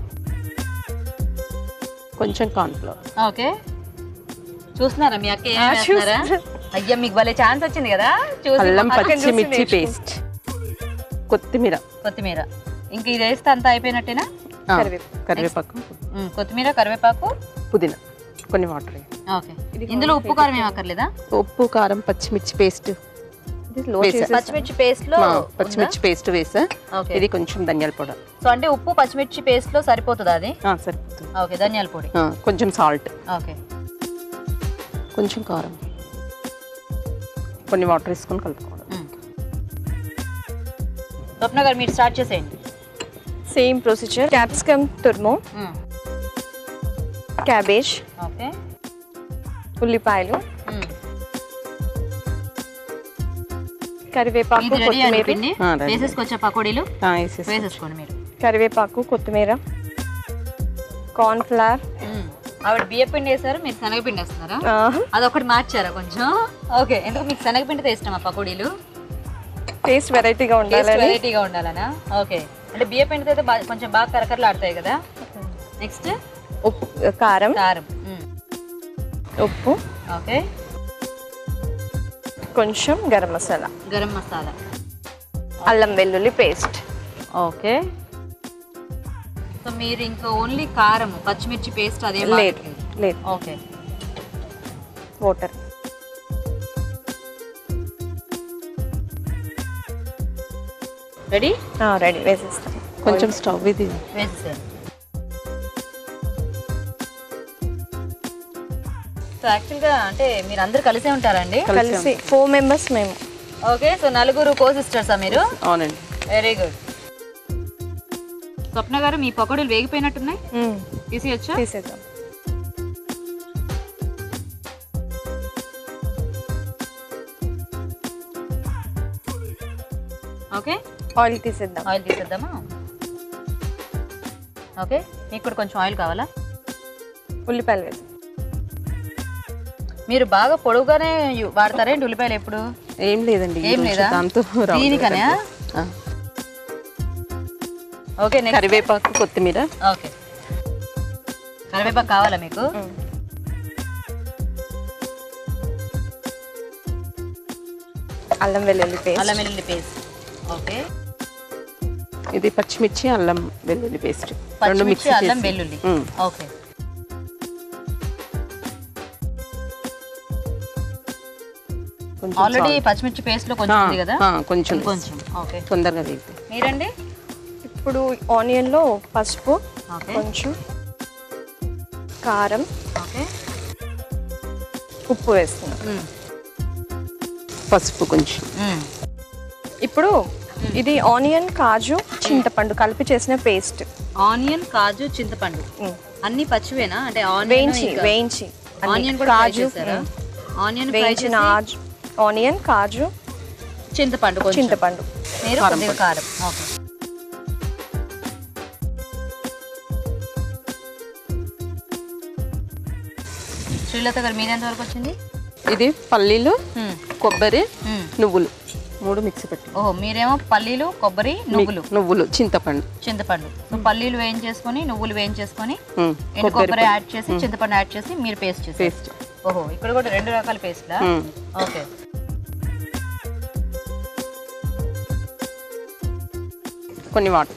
కొంచెం కార్న్ ఫ్లోర్. ఓకే. చూస్తున్నారా మీ అక్క ఏం చేస్తున్నారా? అయ్యా మీకు భలే ఛాన్స్ వచ్చింది కదా. అల్లం పచ్చిమిర్చి పేస్ట్, కొత్తిమీర. కొత్తిమీర. ఇంక ఇది వేస్తే అంతా అయిపోయినట్టేనా? కరివేపాకు, కొత్తిమీర, కరివేపాకు, పుదీనా, కొన్ని వాటర్. ఓకే. ఇందులో ఉప్పు కారం ఏం అక్కర్లేదా? ఉప్పు కారం పచ్చిమిర్చి పేస్ట్, పచ్చిమిర్చి పేస్ట్ లో పచ్చిమిర్చి పేస్ట్ వేసా. ఇది కొంచెం ధనియాల పొడి. సో అంటే ఉప్పు పచ్చిమిర్చి పేస్ట్ లో సరిపోతుందా అది? సరిపోతుంది. ఓకే, ధనియాల పొడి, కొంచెం సాల్ట్, ఓకే, కొంచెం కారం, కొన్ని వాటర్ వేసుకొని కలుపుకోవడం. స్వప్న గారు మీరు స్టార్ట్ చేసేయండి. Same procedure. క్యాప్సికమ్ తురుము, క్యాబేజ్, ఓకే, ఉల్లిపాయలు, కరివేపాకు, ఇది రెడీ కొత్తిమీర. అయిపోయింది. వేసేసుకొచ్చా పకోడీలు వేసేసుకోండి మీరు. కరివేపాకు, కొత్తిమీర, కార్న్ ఫ్లవర్. ఆవిడ బియ్య పిండి వేసారు, మీరు శనగపిండి వేస్తున్నారా? అదొకటి మార్చారా కొంచెం? ఓకే, ఎందుకు మీకు శనగపిండితో ఇష్టమా పకోడీలు? టేస్ట్ వెరైటీగా ఉండాలనా? ఓకే, అంటే బియ్య పిండితో అయితే కొంచెం బాగా కరకరలాడతాయి కదా. నెక్స్ట్ ఉప్పు, కారం, ఉప్పు, ఓకే, కొంచెం గరం మసాలా, అల్లం వెల్లుల్లి పేస్ట్. ఓకే, సో మీరు ఇంకా ఓన్లీ కారం పచ్చిమిర్చి పేస్ట్ అదే లేదు. Okay, water. రెడీ వేసేస్తాం. కొంచెం స్టవ్ ఇది వేసేసాను. సో యాక్చువల్గా అంటే మీరు అందరు కలిసే ఉంటారండి? కలిసి 4 members మేము. ఓకే, సో 4 కో సిస్టర్సా మీరు? అవునండి. Very good. స్వప్న గారు మీ పకోడీలు వేగిపోయినట్టున్నాయి, తీసేయచ్చా? తీసేద్దాం. Okay, oil తీసేద్దామా? ఓకే, మీకు కూడా కొంచెం ఆయిల్ కావాలా? ఉల్లిపాయలు వేసి. మీరు బాగా పొడవుగానే వాడతారేంటి ఉల్లిపాయలు ఎప్పుడు? ఏం లేదండి, ఏం లేదా? దాంతో దీనికనే? ఓకే, కరివేపాకు, కొత్తిమీర. ఓకే, కరివేపాకు కావాలా మీకు? అల్లం వెల్లుల్లి పేస్ట్. ఓకే, ఇది పచ్చిమిర్చి, అల్లం వెల్లుల్లి పేస్ట్, రెండు మిక్స్, అల్లం వెల్లుల్లి. ఓకే, ఆల్రెడీ పచ్చిమిర్చి పేస్ట్ లో కొంచెం ఉంది కదా, కొంచెం. ఓకే, తొందరగా వేగుతాయి. మీరండి? ఇప్పుడు ఆనియన్ లో పసుపు, కొంచెం కారం, ఓకే, ఉప్పు వేస్తున్నాం. పసుపు కొంచెం. ఇప్పుడు ఇది ఆనియన్, కాజు, చింతపండు కలిపి చేసిన పేస్ట్. ఆనియన్, కాజు, చింతపండు అన్ని పచ్చివేనా? అంటే వేయించి ఆనియన్ కూడా కాజు, ఆనియన్ వేయించిన ఆనియన్, కాజు, చింతపండు మీరు కొద్దిగా కారం. ఓకే, శ్రీలత గారు మీరెంత వరకు వచ్చింది? ఇది పల్లీలు, కొబ్బరి, నువ్వులు 3 మిక్సీ పెట్టి. ఓహో, మీరేమో పల్లీలు, కొబ్బరి, నువ్వులు, చింతపండు. సో పల్లీలు వేయించేసుకొని, నువ్వులు వేయించేసుకొని, ఎండు కొబ్బరి యాడ్ చేసి, చింతపండు యాడ్ చేసి మీరు పేస్ట్ చేసి. ఓహో ఇక్కడ కూడా 2 రకాల పేస్ట్లా? ఓకే. కొన్ని వాటర్,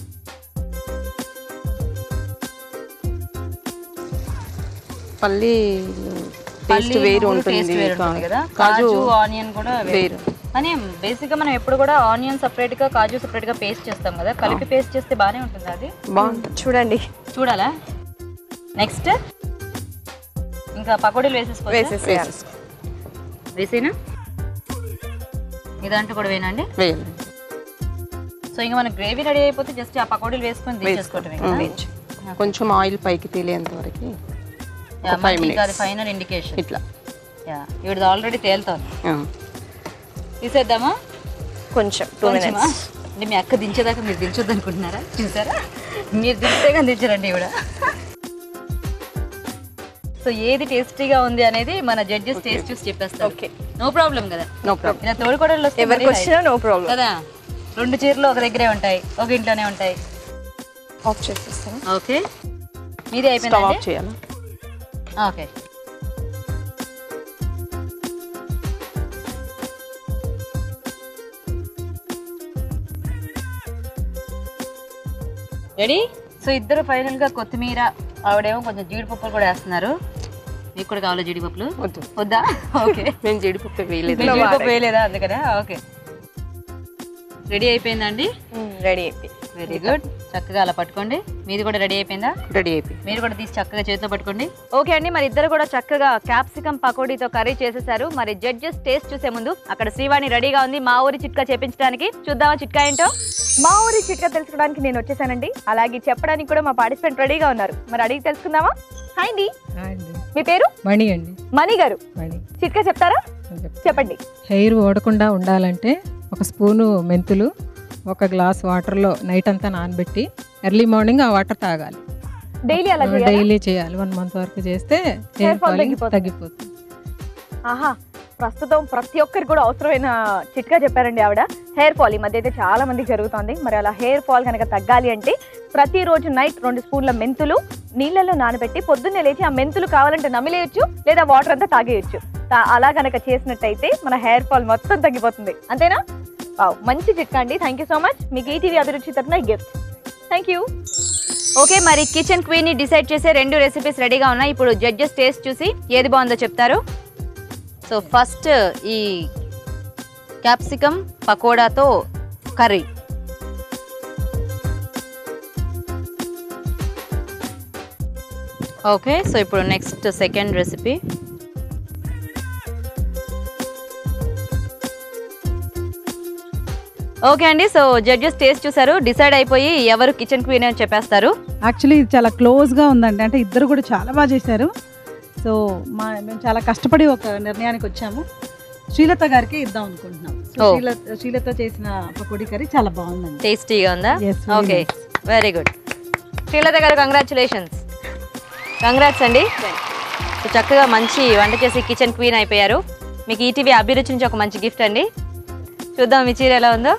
పల్లి టేస్ట్ వేరు ఉంటుంది కదా, కాజు ఆనియన్ కూడా వేరు. కానీ బేసిక్ గా మనం ఎప్పుడు కూడా ఆనియన్ సెపరేట్ గా కాజు సెపరేట్ గా పేస్ట్ చేస్తాం కదా, కలిపి పేస్ట్ చేస్తే బానే ఉంటుంది. అది బాగుంటుంది చూడండి. చూడాలా? నెక్స్ట్ ఇంకా పకోడీలు వేసేనా? ఇదంటూ కూడా వేనండి. సో ఇంకా మన గ్రేవీ రెడీ అయిపోతే జస్ట్ ఆ పకోడీలు వేసుకొని తీసేసుకోవటమే. కొంచెం ఆయిల్ పైకి తేలేంత వరకు ఫైనల్ ఇండికేషన్. ఇట్లా ఇవిడది ఆల్రెడీ తేలుతోంది. తీసేద్దామా? కొంచెం 2 minutes. అంటే మీ అక్క దించేదాకా మీరు దించొద్దు అనుకుంటున్నారా? చూసారా, మీరు దించితే కానీ దించరండి ఇవిడ. సో ఏది టేస్టీగా ఉంది అనేది మన జడ్జెస్ టేస్ట్ చూసి చెప్పేస్తారు. ఓకే, నో ప్రాబ్లం కదా. No problem. ఇలా తోడుకోవడంలో ఎవరికి వచ్చినా నో ప్రాబ్లం కదా. 2 చీరలు ఒక దగ్గరే ఉంటాయి, ఒక ఇంట్లోనే ఉంటాయి. ఆఫ్ చేసేస్తాను. ఓకే, మీది అయిపోయింది. ఆఫ్ చేయాలా? ఓకే. రెడీ. సో ఇద్దరు ఫైనల్ గా కొత్తిమీర, ఆవిడేమో కొంచెం జీడిపప్పులు కూడా వేస్తున్నారు. మీకు కూడా కావాలా జీడిపప్పులు? వద్దా? ఓకే, మేము జీడిపప్పు వేయలేదు. జీడిపప్పు వేయలేదా? అందుకనే. ఓకే, రెడీ అయిపోయిందండి. రెడీ అయిపోయింది. Very good. చక్కగా అలా పట్టుకోండి. మీది కూడా రెడీ అయిపోయిందా? రెడీ అయిపోయింది. మీరు కూడా తీసి చక్కగా చేతిలో పట్టుకోండి. ఓకే అండి, మరి ఇద్దరు కూడా చక్కగా క్యాప్సికమ్ పకోడీతో కర్రీ చేసేసారు. మరి జడ్జెస్ టేస్ట్ చూసే ముందు అక్కడ శ్రీవాణి రెడీగా ఉంది మా ఊరి చిట్కా చేపించడానికి. చూద్దామా చిట్కా ఏంటో? మా ఊరి చిట్కా తెలుసుకోవడానికి నేను వచ్చేసానండి. అలాగే చెప్పడానికి కూడా మా పార్టిసిపెంట్ రెడీగా ఉన్నారు. మరి అడిగి తెలుసుకుందామా? హాయ్ అండి. మీ పేరు? మణి అండి. మణి గారు, చిట్కా చెప్తారా? చెప్పండి. హెయిర్ ఓడకుండా ఉండాలంటే 1 స్పూను మెంతులు, 1 గ్లాస్ వాటర్లో నైట్ అంతా నానబెట్టి ఎర్లీ మార్నింగ్ ఆ వాటర్ తాగాలి. డైలీ చేయాలి. 1 మంత్ వరకు చేస్తే హెయిర్ ఫాల్ తగ్గిపోతుంది. ఆహా, ప్రస్తుతం ప్రతి ఒక్కరికి కూడా అవసరమైన చిట్కా చెప్పారండి ఆవిడ. హెయిర్ ఫాల్ ఈ మధ్య అయితే చాలా మందికి జరుగుతుంది. మరి అలా హెయిర్ ఫాల్ కనుక తగ్గాలి అంటే ప్రతిరోజు నైట్ 2 స్పూన్ల మెంతులు నీళ్ళలో నానబెట్టి పొద్దున్నే లేచి ఆ మెంతులు కావాలంటే నమిలేయచ్చు, లేదా వాటర్ అంతా తాగేయచ్చు. అలా కనుక చేసినట్టయితే మన హెయిర్ ఫాల్ మొత్తం తగ్గిపోతుంది. అంతేనా? మంచి చిట్కా అండి. Thank you so much. మీకు ఈటీవీ అభిరుచి తరపున గిఫ్ట్. Thank you. ఓకే, మరి కిచెన్ క్వీన్ ని డిసైడ్ చేసే 2 రెసిపీస్ రెడీగా ఉన్నాయి. ఇప్పుడు జడ్జెస్ టేస్ట్ చూసి ఏది బాగుందో చెప్తారు. సో ఫస్ట్ ఈ క్యాప్సికమ్ పకోడాతో కర్రీ. ఓకే, సో ఇప్పుడు నెక్స్ట్ సెకండ్ రెసిపీ. ఓకే అండి, సో జడ్జెస్ టేస్ట్ చూసారు, డిసైడ్ అయిపోయి ఎవరు కిచెన్ క్వీన్ అని చెప్పేస్తారు. యాక్చువల్లీ ఇది చాలా క్లోజ్గా ఉందండి. అంటే ఇద్దరు కూడా చాలా బాగా చేశారు. సో మేము చాలా కష్టపడి ఒక నిర్ణయానికి వచ్చాము. శ్రీలత గారికి ఇద్దాం అనుకుంటున్నాం. శ్రీలత చేసిన పకోడీ కర్రీ చాలా బాగుందండి. టేస్టీగా ఉందా? Okay, very good. శ్రీలత గారు కంగ్రాచులేషన్స్. కంగ్రాట్స్ అండి. చక్కగా మంచి వంట చేసి కిచెన్ క్వీన్ అయిపోయారు. మీకు ఈటీవీ అభిరుచి నుంచి ఒక మంచి గిఫ్ట్ అండి. చూద్దాం మీ చీర ఎలా ఉందో.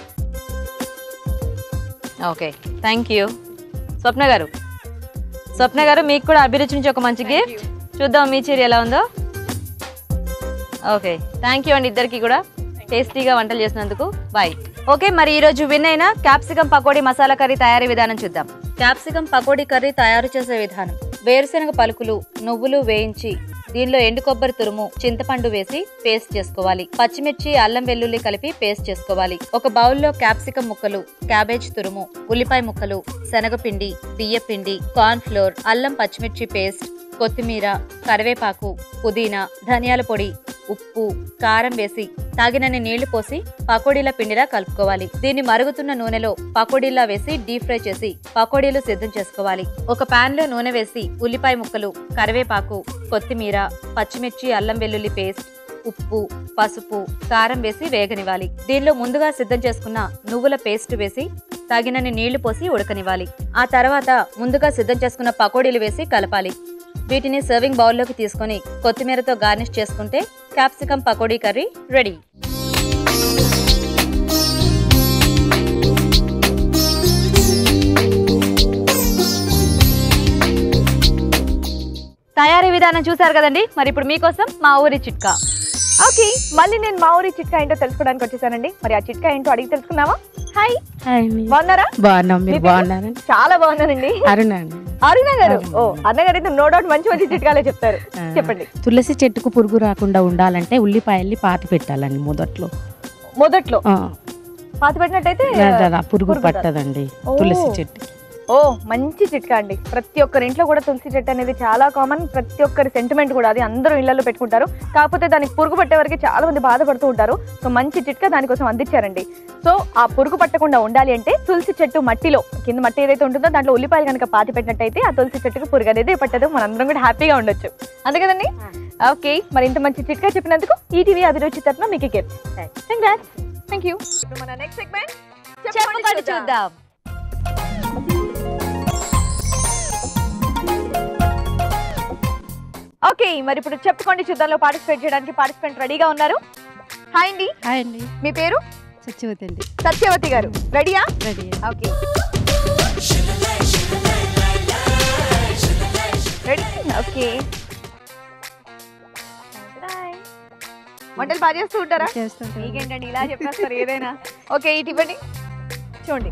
Okay, thank you. స్వప్న గారు మీకు కూడా అభిరుచి నుంచి ఒక మంచి గిఫ్ట్. చూద్దాం మీ చీర ఎలా ఉందో. ఓకే, థ్యాంక్ యూ అండి ఇద్దరికి కూడా టేస్టీగా వంటలు చేసినందుకు. బాయ్. ఓకే, మరి ఈరోజు విన్ అయిన క్యాప్సికమ్ పకోడీ మసాలా కర్రీ తయారీ విధానం చూద్దాం. క్యాప్సికమ్ పకోడీ కర్రీ తయారు చేసే విధానం: వేరుశనగ పలుకులు, నువ్వులు వేయించి దీనిలో ఎండు కొబ్బరి తురుము, చింతపండు వేసి పేస్ట్ చేసుకోవాలి. పచ్చిమిర్చి, అల్లం వెల్లుల్లి కలిపి పేస్ట్ చేసుకోవాలి. ఒక బౌల్లో క్యాప్సికమ్ ముక్కలు, క్యాబేజ్ తురుము, ఉల్లిపాయ ముక్కలు, శనగపిండి, బియ్యపిండి, కార్న్ ఫ్లోర్, అల్లం పచ్చిమిర్చి పేస్ట్, కొత్తిమీర, కరివేపాకు, పుదీనా, ధనియాల పొడి, ఉప్పు, కారం వేసి తాగినన్ని నీళ్లు పోసి పకోడీల పిండిలా కలుపుకోవాలి. దీన్ని మరుగుతున్న నూనెలో పకోడీలా వేసి డీప్ ఫ్రై చేసి పకోడీలు సిద్ధం చేసుకోవాలి. ఒక పాన్ లో నూనె వేసి ఉల్లిపాయ ముక్కలు, కరివేపాకు, కొత్తిమీర, పచ్చిమిర్చి, అల్లం వెల్లుల్లి పేస్ట్, ఉప్పు, పసుపు, కారం వేసి వేగనివ్వాలి. దీనిలో ముందుగా సిద్ధం చేసుకున్న నువ్వుల పేస్ట్ వేసి తగినన్ని నీళ్లు పోసి ఉడకనివ్వాలి. ఆ తర్వాత ముందుగా సిద్ధం చేసుకున్న పకోడీలు వేసి కలపాలి. వీటిని సర్వింగ్ బౌల్లోకి తీసుకొని కొత్తిమీరతో గార్నిష్ చేసుకుంటే క్యాప్సికమ్ పకోడీ కర్రీ రెడీ. తయారీ విధానం చూసారు కదండి, మరి ఇప్పుడు మీకోసం మా ఊరి చిట్కా. ఓకే, మళ్ళీ నేను మా ఊరి చిట్కా ఏంటో తెలుసుకోవడానికి వచ్చేసానండి. మరి ఆ చిట్కా ఏంటో అడిగి తెలుసుకుందామా? హాయ్, బాగున్నారా? బాగున్నాం, మీరు బాగున్నారా? చాలా బాగున్నానండి. అరుణ గారు. ఓ, అన్నగారు అయితే నో డౌట్ మంచి మంచి చిట్కాలే చెప్తారు. చెప్పండి. తులసి చెట్టుకు పురుగు రాకుండా ఉండాలంటే ఉల్లిపాయల్ని పాతి పెట్టాలండి. మొదట్లో పాతి పెట్టినట్టయితే పురుగు పట్టదండి తులసి చెట్టు. ఓ, మంచి చిట్కా అండి. ప్రతి ఒక్కరి ఇంట్లో కూడా తులసి చెట్టు అనేది చాలా కామన్. ప్రతి ఒక్కరి సెంటిమెంట్ కూడా అది. అందరూ ఇళ్లలో పెట్టుకుంటారు. కాకపోతే దానికి పురుగు పట్టే వరకు చాలా మంది బాధపడుతూ ఉంటారు. సో మంచి చిట్కా దానికోసం అందించారండి. సో ఆ పురుగు పట్టకుండా ఉండాలి అంటే తులసి చెట్టు మట్టిలో కింద మట్టి ఏదైతే ఉంటుందో దాంట్లో ఉల్లిపాయలు కనుక పాతి పెట్టినట్టయితే ఆ తులసి చెట్టుకు పురుగు అనేది పట్టదు. మనందరం కూడా హ్యాపీగా ఉండొచ్చు. అంతే కదండి? ఓకే, మరి ఇంత మంచి చిట్కా చెప్పినందుకు ఈటీవీ అభిరుచి తరఫున మీకు గిఫ్ట్. Thank you. మన నెక్స్ట్ సెగ్మెంట్ చెప్పండి చూద్దాం. ఓకే, మరి ఇప్పుడు చెప్పుకోండి చూద్దాంలో పార్టిసిపేట్ చేయడానికి పార్టిసిపెంట్ రెడీగా ఉన్నారు. హాయ్ అండి. హాయ్ అండి. మీ పేరు? సత్యవతి అండి. సత్యవతి గారు, రెడీయా? రెడీ. Okay, ready. ఓకే, వంటలు బాగా చేస్తూ ఉంటారా? మీకేంటండి ఇలా చెప్పేస్తారు ఏదైనా. ఓకే, ఇటు ఇవ్వండి, చూడండి.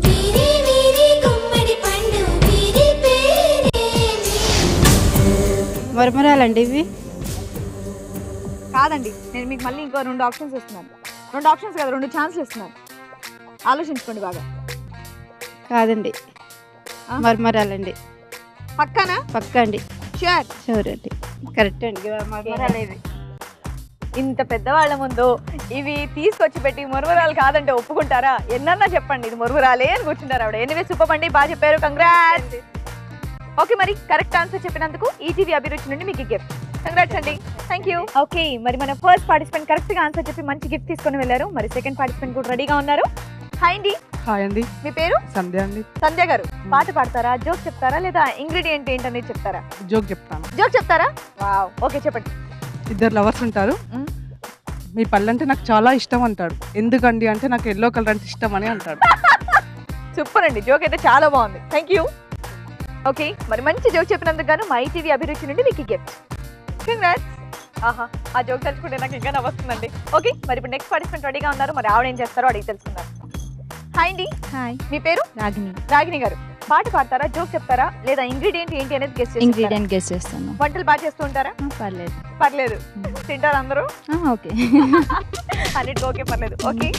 మరమరాలండి ఇవి? కాదండి, నేను మీకు మళ్ళీ ఇంకో 2 ఆప్షన్స్ ఇస్తున్నాను. 2 ఆప్షన్స్ కాదు, 2 ఛాన్స్లు ఇస్తున్నాను. ఆలోచించుకోండి బాగా. కాదండి, మరమరాలండి. పక్కానా? పక్కా అండి. షూర్ అండి. కరెక్ట్ అండి, మరమరాలేవి. ఇంత పెద్దవాళ్ళ ముందు ఇవి తీసుకొచ్చి పెట్టి మురుమురాలు కాదంటే ఒప్పుకుంటారా? ఎన్నన్నా చెప్పండి, ఇది మురుమురాలే అని కూర్చుంటారు ఆవిడ. ఎనివే సూపర్ అండి, బాగా చెప్పారు, కంగ్రాట్స్. ఓకే, మరి కరెక్ట్ ఆన్సర్ చెప్పినందుకు ఈటీవీ అభిరుచి నుండి మీకు గిఫ్ట్. కంగ్రాట్స్ అండి. Thank you. ఓకే, మరి మన ఫస్ట్ పార్టిసిపెంట్ కరెక్ట్ గా ఆన్సర్ చెప్పి మంచి గిఫ్ట్ తీసుకొని వెళ్ళారు. మరి సెకండ్ పార్టిసిపెంట్ కూడా రెడీగా ఉన్నారు. హాయ్ అండి. హాయ్ అండి. మీ పేరు? సంధ్య అండి. సంధ్య గారు, పాట పాడతారా, జోక్ చెప్తారా, లేదా ఇంగ్రీడియంట్ ఏంటనేది చెప్తారా? జోక్ చెప్తాను. జోక్ చెప్తారా? వావ్, ఓకే చెప్పండి. 2 లవర్స్ ఉంటారు. మీ పళ్ళు అంటే నాకు చాలా ఇష్టం అంటాడు. ఎందుకండి అంటే నాకు ఎల్లో కలర్ అంటే ఇష్టం అని అంటాడు. సూపర్ అండి, జోక్ అయితే చాలా బాగుంది. Thank you. ఓకే, మరి మంచి జోక్ చెప్పినందుకు గాను మా ఈటీవీ అభిరుచి నుండి మీకు గిఫ్ట్. కంగ్రాట్స్. ఆహా, ఆ జోక్ తెలుసుకుంటే నాకు ఇంకా నవ్వొస్తుందండి. ఓకే, మరి ఇప్పుడు నెక్స్ట్ పార్టిసిపెంట్ రెడీగా ఉన్నారు. మరి ఆవిడ ఏం చేస్తారో అడిగి తెలుసుకుందాం. హాయ్ అండి. హాయ్. మీ పేరు? రాగిని. రాగిని గారు, పాట పాడతారా, జోక్ చెప్తారా, లేదా ఇంగ్రీడియంట్ ఏంటి అనేది గెస్ చేస్తారా? ఇంగ్రీడియంట్ గెస్ చేస్తాను. వంటలు బాగా చేస్తూ ఉంటారా? పర్లేదు. పర్లేదు. తింటారు అందరూ? ఓకే. అన్నిటికీ ఓకే, పర్లేదు. ఓకే,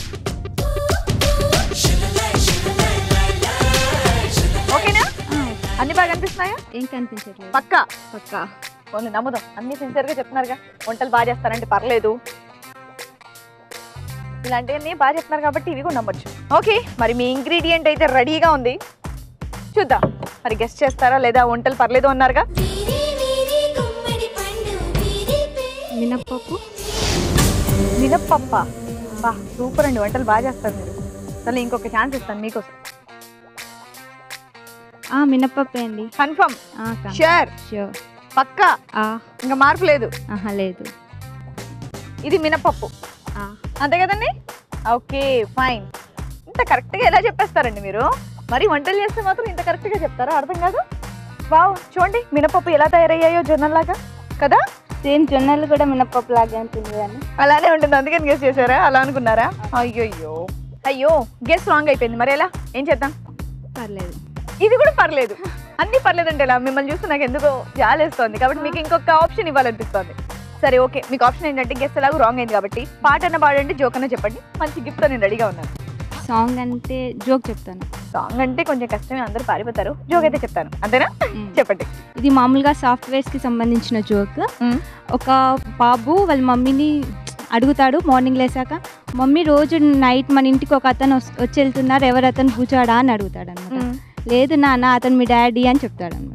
ఓకేనా? అన్ని బాగా అనిపిస్తున్నాయా? ఏం కనిపించట్లేదు. పక్కా? పక్కా. కొన్ని నమ్ముదాం, అన్ని సిన్సియర్ గా చెప్తున్నారుగా. వంటలు బాగా చేస్తారంటే పర్లేదు, ఇలాంటివన్నీ బాగా చెప్తున్నారు కాబట్టి ఇవి కూడా నమ్మొచ్చు. ఓకే, మరి మీ ఇంగ్రీడియంట్ అయితే రెడీగా ఉంది, చూద్దాం. మరి గెస్ట్ చేస్తారా, లేదా వంటలు పర్లేదు అన్నారుగా? మినప్పప్పు. మినప్పప్ప? బా, సూపర్ అండి, వంటలు బాగా చేస్తారు మీరు. అసలు ఇంకొక ఛాన్స్ ఇస్తాను మీకోసం. మినప్పప్పే అండి. కన్ఫర్మ్? ష్యూర్. పక్కా? ఇంకా మార్పు లేదు? లేదు. ఇది మినప్పప్పు అంతే కదండి? Okay, fine. ఇంత కరెక్ట్గా ఎలా చెప్పేస్తారండి మీరు? మరి వంటలు చేస్తే మాత్రం ఇంత కరెక్ట్గా చెప్తారా? అర్థం కాదు. వావ్, చూడండి మినపప్పు ఎలా తయారయ్యాయో జొన్నలాగా కదా? సేమ్ జొన్నలు కూడా మినపప్పు లాగా ఉంటుంది కానీ అలానే ఉంటుంది, అందుకని గెస్ చేశారా? అలా అనుకున్నారా? అయ్యో అయ్యో, గెస్ రాంగ్ అయిపోయింది. మరి ఎలా, ఏం చేద్దాం? పర్లేదు. ఇది కూడా పర్లేదు. అన్ని పర్లేదంటే ఎలా? మిమ్మల్ని చూస్తే నాకు ఎందుకో జాలేస్తోంది, కాబట్టి మీకు ఇంకొక ఆప్షన్ ఇవ్వాలనిపిస్తుంది. సరే ఓకే, మీకు ఆప్షన్ ఏంటంటే గెస్ ఎలాగో రాంగ్ అయింది కాబట్టి పాట అన్న పాడండి, జోక్ అన్న చెప్పండి. మంచి గిఫ్ట్ నేను రెడీగా ఉన్నాను. సాంగ్ అంటే జోక్ చెప్తాను. సాంగ్ అంటే కొంచెం కష్టమే, అందరూ పారిపోతారు. జోక్ అయితే చెప్తాను, అంతేనా? చెప్పండి. ఇది మామూలుగా సాఫ్ట్వేర్స్ కి సంబంధించిన జోక్. ఒక బాబు వాళ్ళ మమ్మీని అడుగుతాడు మార్నింగ్ లేసాక, మమ్మీ రోజు నైట్ మన ఇంటికి ఒక అతను వచ్చి వెళ్తున్నారు, ఎవరు అతను కూర్చోడా అని అడుగుతాడు అనమాట. లేదు నాన్న, అతను మీ డాడీ అని చెప్తాడు అనమాట.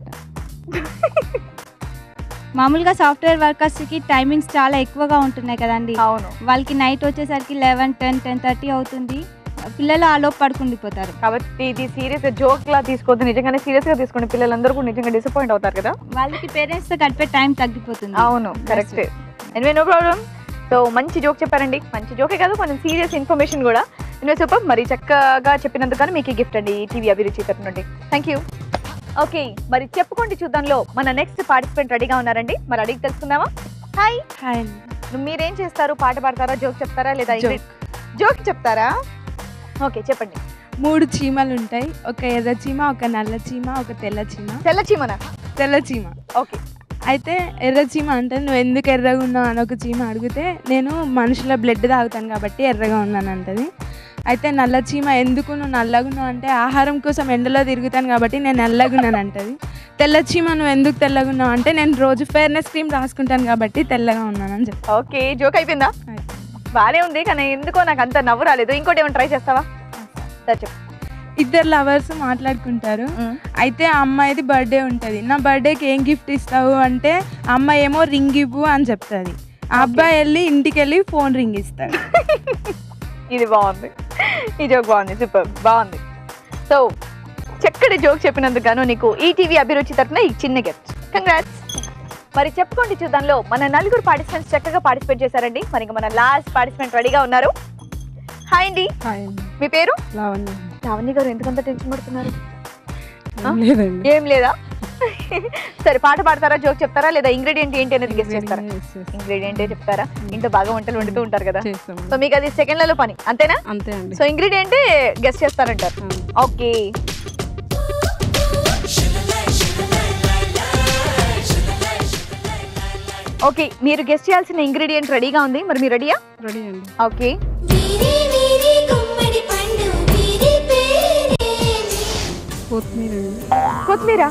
మామూలుగా సాఫ్ట్వేర్ వర్కర్స్కి టైమింగ్స్ చాలా ఎక్కువగా ఉంటున్నాయి కదండి. అవును. వాళ్ళకి నైట్ వచ్చేసరికి 11, 10, 10:30 అవుతుంది. పిల్లలు ఆలో పడుకుండిపోతారు. కాబట్టి ఇది సీరియస్ జోక్ లా తీసుకోవద్దు, నిజంగానే సీరియస్ గా తీసుకోండి. పిల్లలందరూ కూడా నిజంగా డిసప్పాయింట్ అవుతారు కదా. వాళ్ళకి పేరెంట్స్ తో గడిపే టైం తగ్గిపోతుంది. అవును, correct. Anyway, no problem. So మంచి జోక్ చెప్పారండి. మంచి జోకే కాదు, కొంచెం సీరియస్ ఇన్ఫర్మేషన్ కూడా. Anyway super. మరి చక్కగా చెప్పినందుకు మీకు గిఫ్ట్ అండి టీవీ అభిరుచి తరఫు నుండి. Thank you. ఓకే, మరి చెప్పుకోండి చూద్దాంలో మన నెక్స్ట్ పార్టిసిపెంట్ రెడీగా ఉన్నారండి. మరి అడిగి తెలుసుకుందామా? హాయ్. హాయ్. మీరేం చేస్తారు? పాట పాడతారా, జోక్ చెప్తారా, లేదా జోక్ చెప్తారా? ఓకే, చెప్పండి. 3 చీమలు ఉంటాయి. ఒక ఎర్ర చీమ, ఒక నల్ల చీమ, ఒక తెల్ల చీమ. తెల్ల చీమనా? తెల్ల చీమ. ఓకే. అయితే ఎర్ర చీమ అంటే నువ్వు ఎందుకు ఎర్రగా ఉన్నావు అని ఒక చీమ అడిగితే నేను మనుషుల బ్లడ్ తాగుతాను కాబట్టి ఎర్రగా ఉన్నాను అంటది. అయితే నల్ల చీమ ఎందుకు నువ్వు నల్లగా ఉన్నావు అంటే ఆహారం కోసం ఎండలో తిరుగుతాను కాబట్టి నేను నల్లగా ఉన్నాను అంటది. తెల్ల చీమ నువ్వు ఎందుకు తెల్లగా ఉన్నావు అంటే నేను రోజు ఫెయిర్నెస్ క్రీమ్ రాసుకుంటాను కాబట్టి తెల్లగా ఉన్నాను అని చెప్పి. ఓకే, జోక్ అయిపోయిందా? బానే ఉంది, కానీ ఎందుకో నాకు అంత నవ్వు రాలేదు. ఇంకోటి ఏమైనా ట్రై చేస్తావా? చెప్పు. 2 లవర్స్ మాట్లాడుకుంటారు. అయితే ఆ అమ్మాయిది బర్త్డే ఉంటుంది. నా బర్త్డేకి ఏం గిఫ్ట్ ఇస్తావు అంటే అమ్మాయి ఏమో రింగ్ ఇవ్వు అని చెప్తుంది. ఆ అబ్బాయి వెళ్ళి ఇంటికి వెళ్ళి ఫోన్ రింగ్ ఇస్తాడు. ఇది బాగుంది, ఈ జోక్ బాగుంది, సూపర్ బాగుంది. సో చక్కటి జోక్ చెప్పినందుకు గాను నీకు ఈటీవీ అభిరుచి తరఫున ఈ చిన్న గిఫ్ట్. కంగ్రాట్స్. మరి చెప్పుకోండి చూద్దాంలో మన 4 పార్టిసిపెంట్స్ చక్కగా పార్టిసిపేట్ చేశారండి. మరి మన లాస్ట్ పార్టిసిపెంట్ రెడీగా ఉన్నారు. హాయ్ అండి. మీ పేరు? లావణ్య. లావణ్య గారు ఎందుకంత టెన్షన్ పడుతున్నారు? లేదండి. ఏం లేదా? సరే, పాట పాడతారా, జోక్ చెప్తారా, లేదా ఇంగ్రీడియంట్ ఏంటి అనేది గెస్ చేస్తారా? ఇంగ్రీడియంట్ చెప్తారా? ఇంట్లో బాగా వంటలు వండుతూ ఉంటారు కదా, సో మీకు అది సెకండ్లలో పని, అంతేనా? అంతే అండి. సో ఇంగ్రీడియంట్ గెస్ చేస్తారంటారు. ఓకే, ఓకే, మీరు గెస్ చేయాల్సిన ఇంగ్రీడియంట్ రెడీగా ఉంది. మరి మీరు రెడీయా? రెడీ అండి. ఓకే. కొత్తిమీర. కొత్తిమీర?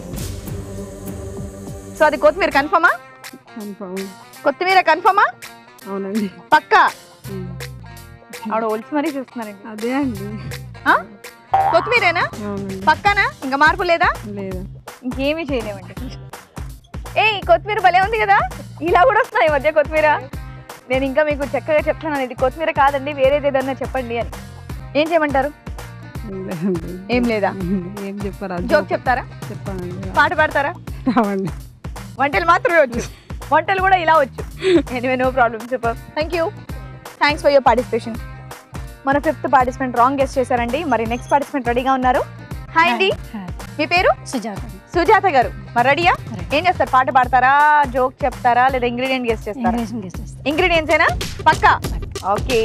సో అది కొత్తిమీర కన్ఫర్మా? కన్ఫర్మ్. కొత్తిమీర కన్ఫర్మా? అవునండి. పక్కా? ఆవిడ ఒలిచి మరీ చూస్తున్నారండి. అదే అండి. కొత్తిమీరేనా? పక్కానా? ఇంకా మార్పు లేదా? లేదా. ఇంకేమీ చేయలేమండి. కొత్తిమీర భలే ఉంది కదా, ఇలా కూడా వస్తున్నాయి ఈ మధ్య కొత్తిమీర. నేను ఇంకా మీకు చక్కగా చెప్తున్నాను, ఇది కొత్తిమీర కాదండి, వేరేది ఏదన్నా చెప్పండి అని. ఏం చేయమంటారు? ఏం లేదా? ఏం చెప్పారా? జోక్ చెప్తారా? చెప్పానండి. పాట పాడతారా? రావండి. వంటలు మాత్రమే వచ్చు, వంటలు కూడా ఇలా వచ్చు. Anyway, no problem, super. Thank you, thanks for your participation. మన 5th పార్టిసిపెంట్ రాంగ్ గెస్ చేశారండి. మరి నెక్స్ట్ పార్టిసిపెంట్ రెడీగా ఉన్నారు. హాయ్ అండి. మీ పేరు? సుజాత. సుజాత గారు, మరి రెడీయా? ఏం చేస్తారు? పాట పాడతారా, జోక్ చెప్తారా, లేదా ఇంగ్రీడియంట్ గెస్ చేస్తారా? ఇంగ్రీడియంట్స్ ఏనా? పక్కా? Okay,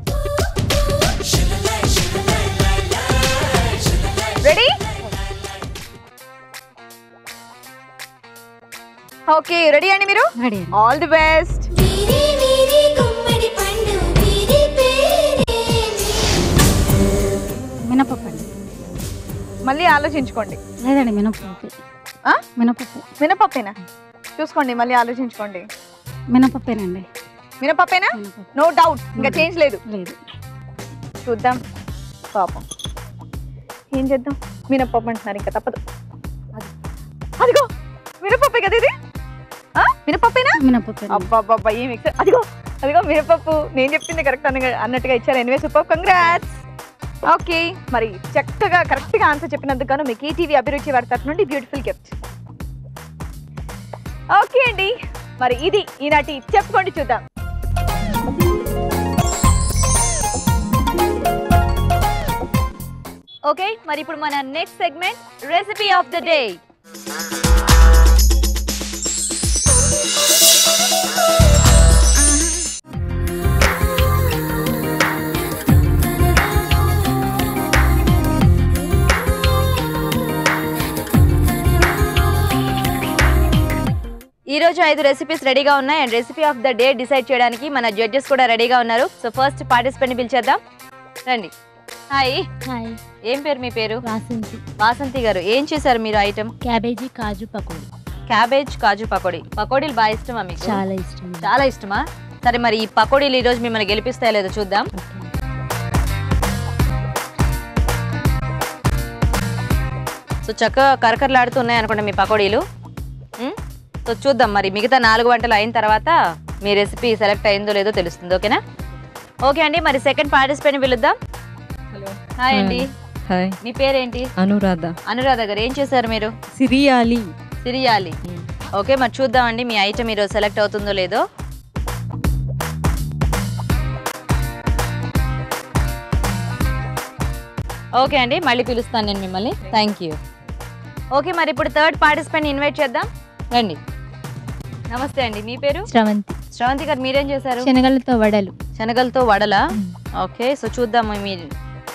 ready? ఓకే, రెడీ అండి మీరు? All the best. మినపప్పు అండి. మళ్ళీ ఆలోచించుకోండి. లేదండి, మినపప్పు. మినపప్పు. మినపప్పేనా? చూసుకోండి, మళ్ళీ ఆలోచించుకోండి. మినపప్పేనండి. మినపప్పేనా? నో డౌట్, ఇంకా చేంజ్ లేదు. చూద్దాం, పాపం ఏం చేద్దాం. మినపప్పు అంటున్నారు, ఇంకా తప్పదు. అదిగో మినపప్పే కదా ఇది. మినపప్పేనా? మినపప్పు. అబ్బా, ఏం మిక్స్. అదిగో అదిగో మినపప్పు. నేను చెప్పింది కరెక్ట్ అన్నట్టుగా ఇచ్చారు. Anyway, super, congrats. ఓకే, మరి చక్కగా కరెక్ట్ గా ఆన్సర్ చెప్పినందుకు గాను మీకు ఈటీవీ అభిరుచి వారి తరఫు నుండి బ్యూటిఫుల్ గిఫ్ట్. ఓకే అండి, మరి ఇది ఈనాటి చెప్పుకోండి చూద్దాం. ఓకే, మరి ఇప్పుడు మన next segment recipe of the day. ఈ రోజు 5 రెసిపీస్ రెడీగా ఉన్నాయి. And recipe of the day decide చేయడానికి మన జడ్జెస్ కూడా రెడీగా ఉన్నారు. సో ఫస్ట్ పార్టిసిపెంట్ పిలిచేద్దాం, రండి. హాయ్. హాయ్. ఏం పేరు? మీ పేరు? వాసంతి. వాసంతి గారు, ఏం చేశారు మీరు item? Cabbage kaju pakodi. Cabbage kaju pakodi. పకోడీలు బాగా ఇష్టమా మీకు? చాలా ఇష్టం. చాలా ఇష్టమా? సరే, మరి ఈ పకోడీలు ఈ రోజు మిమ్మల్ని గెలిపిస్తాయో లేదో చూద్దాం. సో చక్కగా కరకరలాడుతూ ఉన్నాయి అనుకోండి మీ పకోడీలు. సో చూద్దాం, మరి మిగతా 4 వంటలు అయిన తర్వాత మీ రెసిపీ సెలెక్ట్ అయిందో లేదో తెలుస్తుంది. ఓకేనా? ఓకే అండి, మరి సెకండ్ పార్టిసిపెంట్ పిలుద్దాం. హలో. హాయ్ అండి. హాయ్. మీ పేరేంటి? అనురాధ. అనురాధ గారు, ఏం చేశారు మీరు? సిరియాలి. సిరియాలి. ఓకే, మరి చూద్దామండి మీ ఐటమ్ ఈరోజు సెలెక్ట్ అవుతుందో లేదో. ఓకే అండి, మళ్ళీ పిలుస్తాను నేను మిమ్మల్ని. Thank you. ఓకే, మరి ఇప్పుడు థర్డ్ పార్టిసిపెంట్ ఇన్వైట్ చేద్దాం. రండి. నమస్తే అండి, మీ పేరు? శ్రవంతి. శ్రవంతి గారు, మీరేం చేశారు? శనగలతో వడలు. శనగలతో వడలా? ఓకే, సో చూద్దాము మీరు.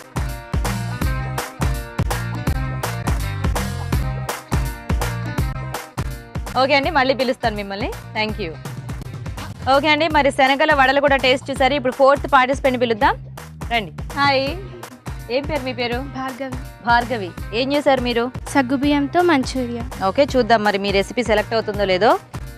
ఓకే అండి, మళ్ళీ పిలుస్తాను మిమ్మల్ని. Thank you. ఓకే అండి, మరి శనగల వడలు కూడా టేస్ట్ చూసారు. ఇప్పుడు ఫోర్త్ పార్టిసిపెంట్ పిలుద్దాం. రండి. హాయ్, ఏం పేరు మీ పేరు? భార్గవి. భార్గవి, ఏం చేశారు మీరు? సగ్గుబియ్యంతో మంచూరియా. ఓకే, చూద్దాం మరి మీ రెసిపీ సెలెక్ట్ అవుతుందో లేదో.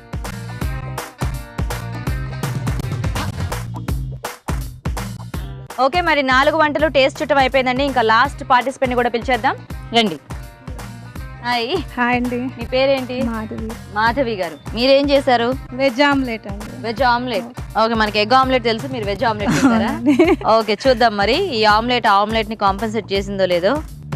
ఓకే, మరి 4 వంటలు టేస్ట్ చుట్టం అయిపోయిందండి. ఇంకా లాస్ట్ పార్టిసిపెంట్ కూడా పిలిచేద్దాం. రండి. హాయ్. హాయ్ అండి, మీ పేరేంటి? మాధవి. మాధవి గారు, మీరేం చేశారు? వెజ్ ఆమ్లెట్ అండి. Veg omelette. ఓకే, మనకి ఎగ్ ఆమ్లెట్ తెలుసు, మీరు వెజ్ ఆమ్లెట్ చేశారా? ఓకే, చూద్దాం మరి ఈ ఆమ్లెట్ ని కాంపెన్సేట్ చేసిందో లేదో.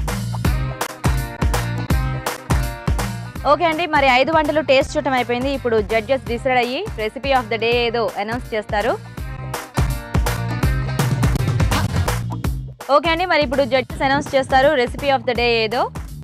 ఓకే అండి, మరి 5 వంటలు టేస్ట్ చూడటం అయిపోయింది. ఇప్పుడు జడ్జెస్ డిసైడ్ అయ్యి రెసిపీ ఆఫ్ ద డే ఏదో అనౌన్స్ చేస్తారు. ఓకే అండి, మరి ఇప్పుడు జడ్జెస్ అనౌన్స్ చేస్తారు రెసిపీ ఆఫ్ ద డే ఏదో.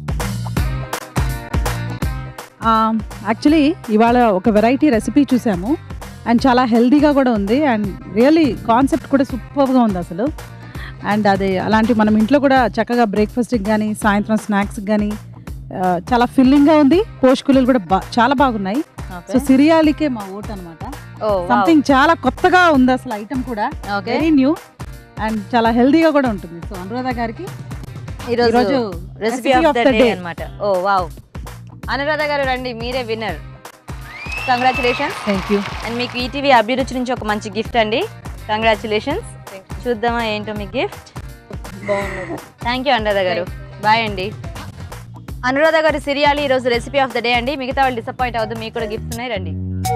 యాక్చువల్లీ ఇవాళ ఒక వెరైటీ రెసిపీ చూసాము అండ్ చాలా హెల్దీగా కూడా ఉంది అండ్ రియల్లీ కాన్సెప్ట్ కూడా సూపర్గా ఉంది అసలు. అండ్ అది అలాంటి మనం ఇంట్లో కూడా చక్కగా బ్రేక్ఫాస్ట్కి కానీ సాయంత్రం స్నాక్స్కి కానీ చాలా ఫిల్లింగ్గా ఉంది. పోషకులు కూడా చాలా బాగున్నాయి. సో సిరియాలికే మా ఓట్ అనమాట. సంథింగ్ చాలా కొత్తగా ఉంది అసలు ఐటమ్ కూడా, వెరీ న్యూ అండ్ చాలా హెల్దీగా కూడా ఉంటుంది. సో అనురాధ గారికి ఈరోజు రెసిపీ ఆఫ్ ద డే అన్నమాట. ఓ వావ్, అనురాధ గారు రండి, మీరే winner. Congratulations. Thank you. And మీకు ఈటీవీ అభిరుచి నుంచి ఒక మంచి గిఫ్ట్ అండి. కంగ్రాచులేషన్స్. చూద్దామా ఏంటో మీ గిఫ్ట్. బాగుంది. థ్యాంక్ యూ అనురాధ గారు. బాయ్ అండి. అనురాధ గారు సిరియాలి ఈరోజు రెసిపీ ఆఫ్ ద డే అండి. మిగతా వాళ్ళు డిసప్పాయింట్ అవ్వద్దు, మీకు కూడా గిఫ్ట్స్ ఉన్నాయి, రండి.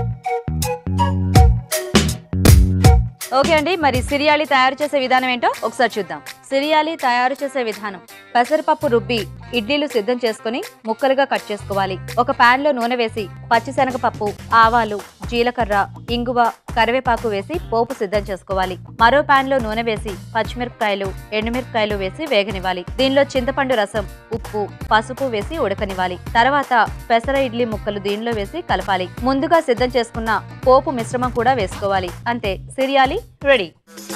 ఓకే అండి, మరి సిరియాలి తయారు చేసే విధానం ఏంటో ఒకసారి చూద్దాం. సిరియాలి తయారు చేసే విధానం: పెసరపప్పు రుబ్బి ఇడ్లీలు సిద్ధం చేసుకుని ముక్కలుగా కట్ చేసుకోవాలి. ఒక పాన్ లో నూనె వేసి పచ్చిశనగపప్పు, ఆవాలు, జీలకర్ర, ఇంగువ, కరివేపాకు వేసి పోపు సిద్ధం చేసుకోవాలి. మరో పాన్ లో నూనె వేసి పచ్చిమిరపకాయలు, ఎండుమిరపకాయలు వేసి వేగనివ్వాలి. దీనిలో చింతపండు రసం, ఉప్పు, పసుపు వేసి ఉడకనివ్వాలి. తర్వాత పెసర ఇడ్లీ ముక్కలు దీనిలో వేసి కలపాలి. ముందుగా సిద్ధం చేసుకున్న పోపు మిశ్రమం కూడా వేసుకోవాలి. అంతే, సిరియాలి రెడీ.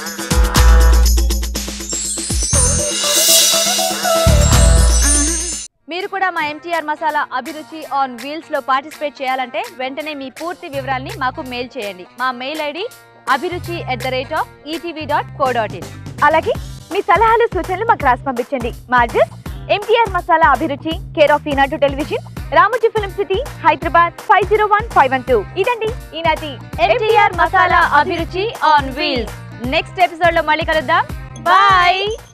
మీరు కూడా మా MTR మసాలా అభిరుచి ఆన్ వీల్స్ లో పార్టిసిపేట్ చేయాలంటే వెంటనే మీ పూర్తి వివరాల్ని మాకు మెయిల్ చేయండి. మా మెయిల్ ఐడి abhiruchi@etv.co.in. అలాగే మీ సలహాలు సూచనలు మాకు రాసి పంపించండి. మా address MTR masala Abhiruchi, care of Eenadu television, Ramoji film city, Hyderabad 501512. ఇదండి ఈనాటి MTR మసాలా అభిరుచి ఆన్ వీల్స్. నెక్స్ట్ ఎపిసోడ్ లో మళ్ళీ కలుద్దాం. బాయ్.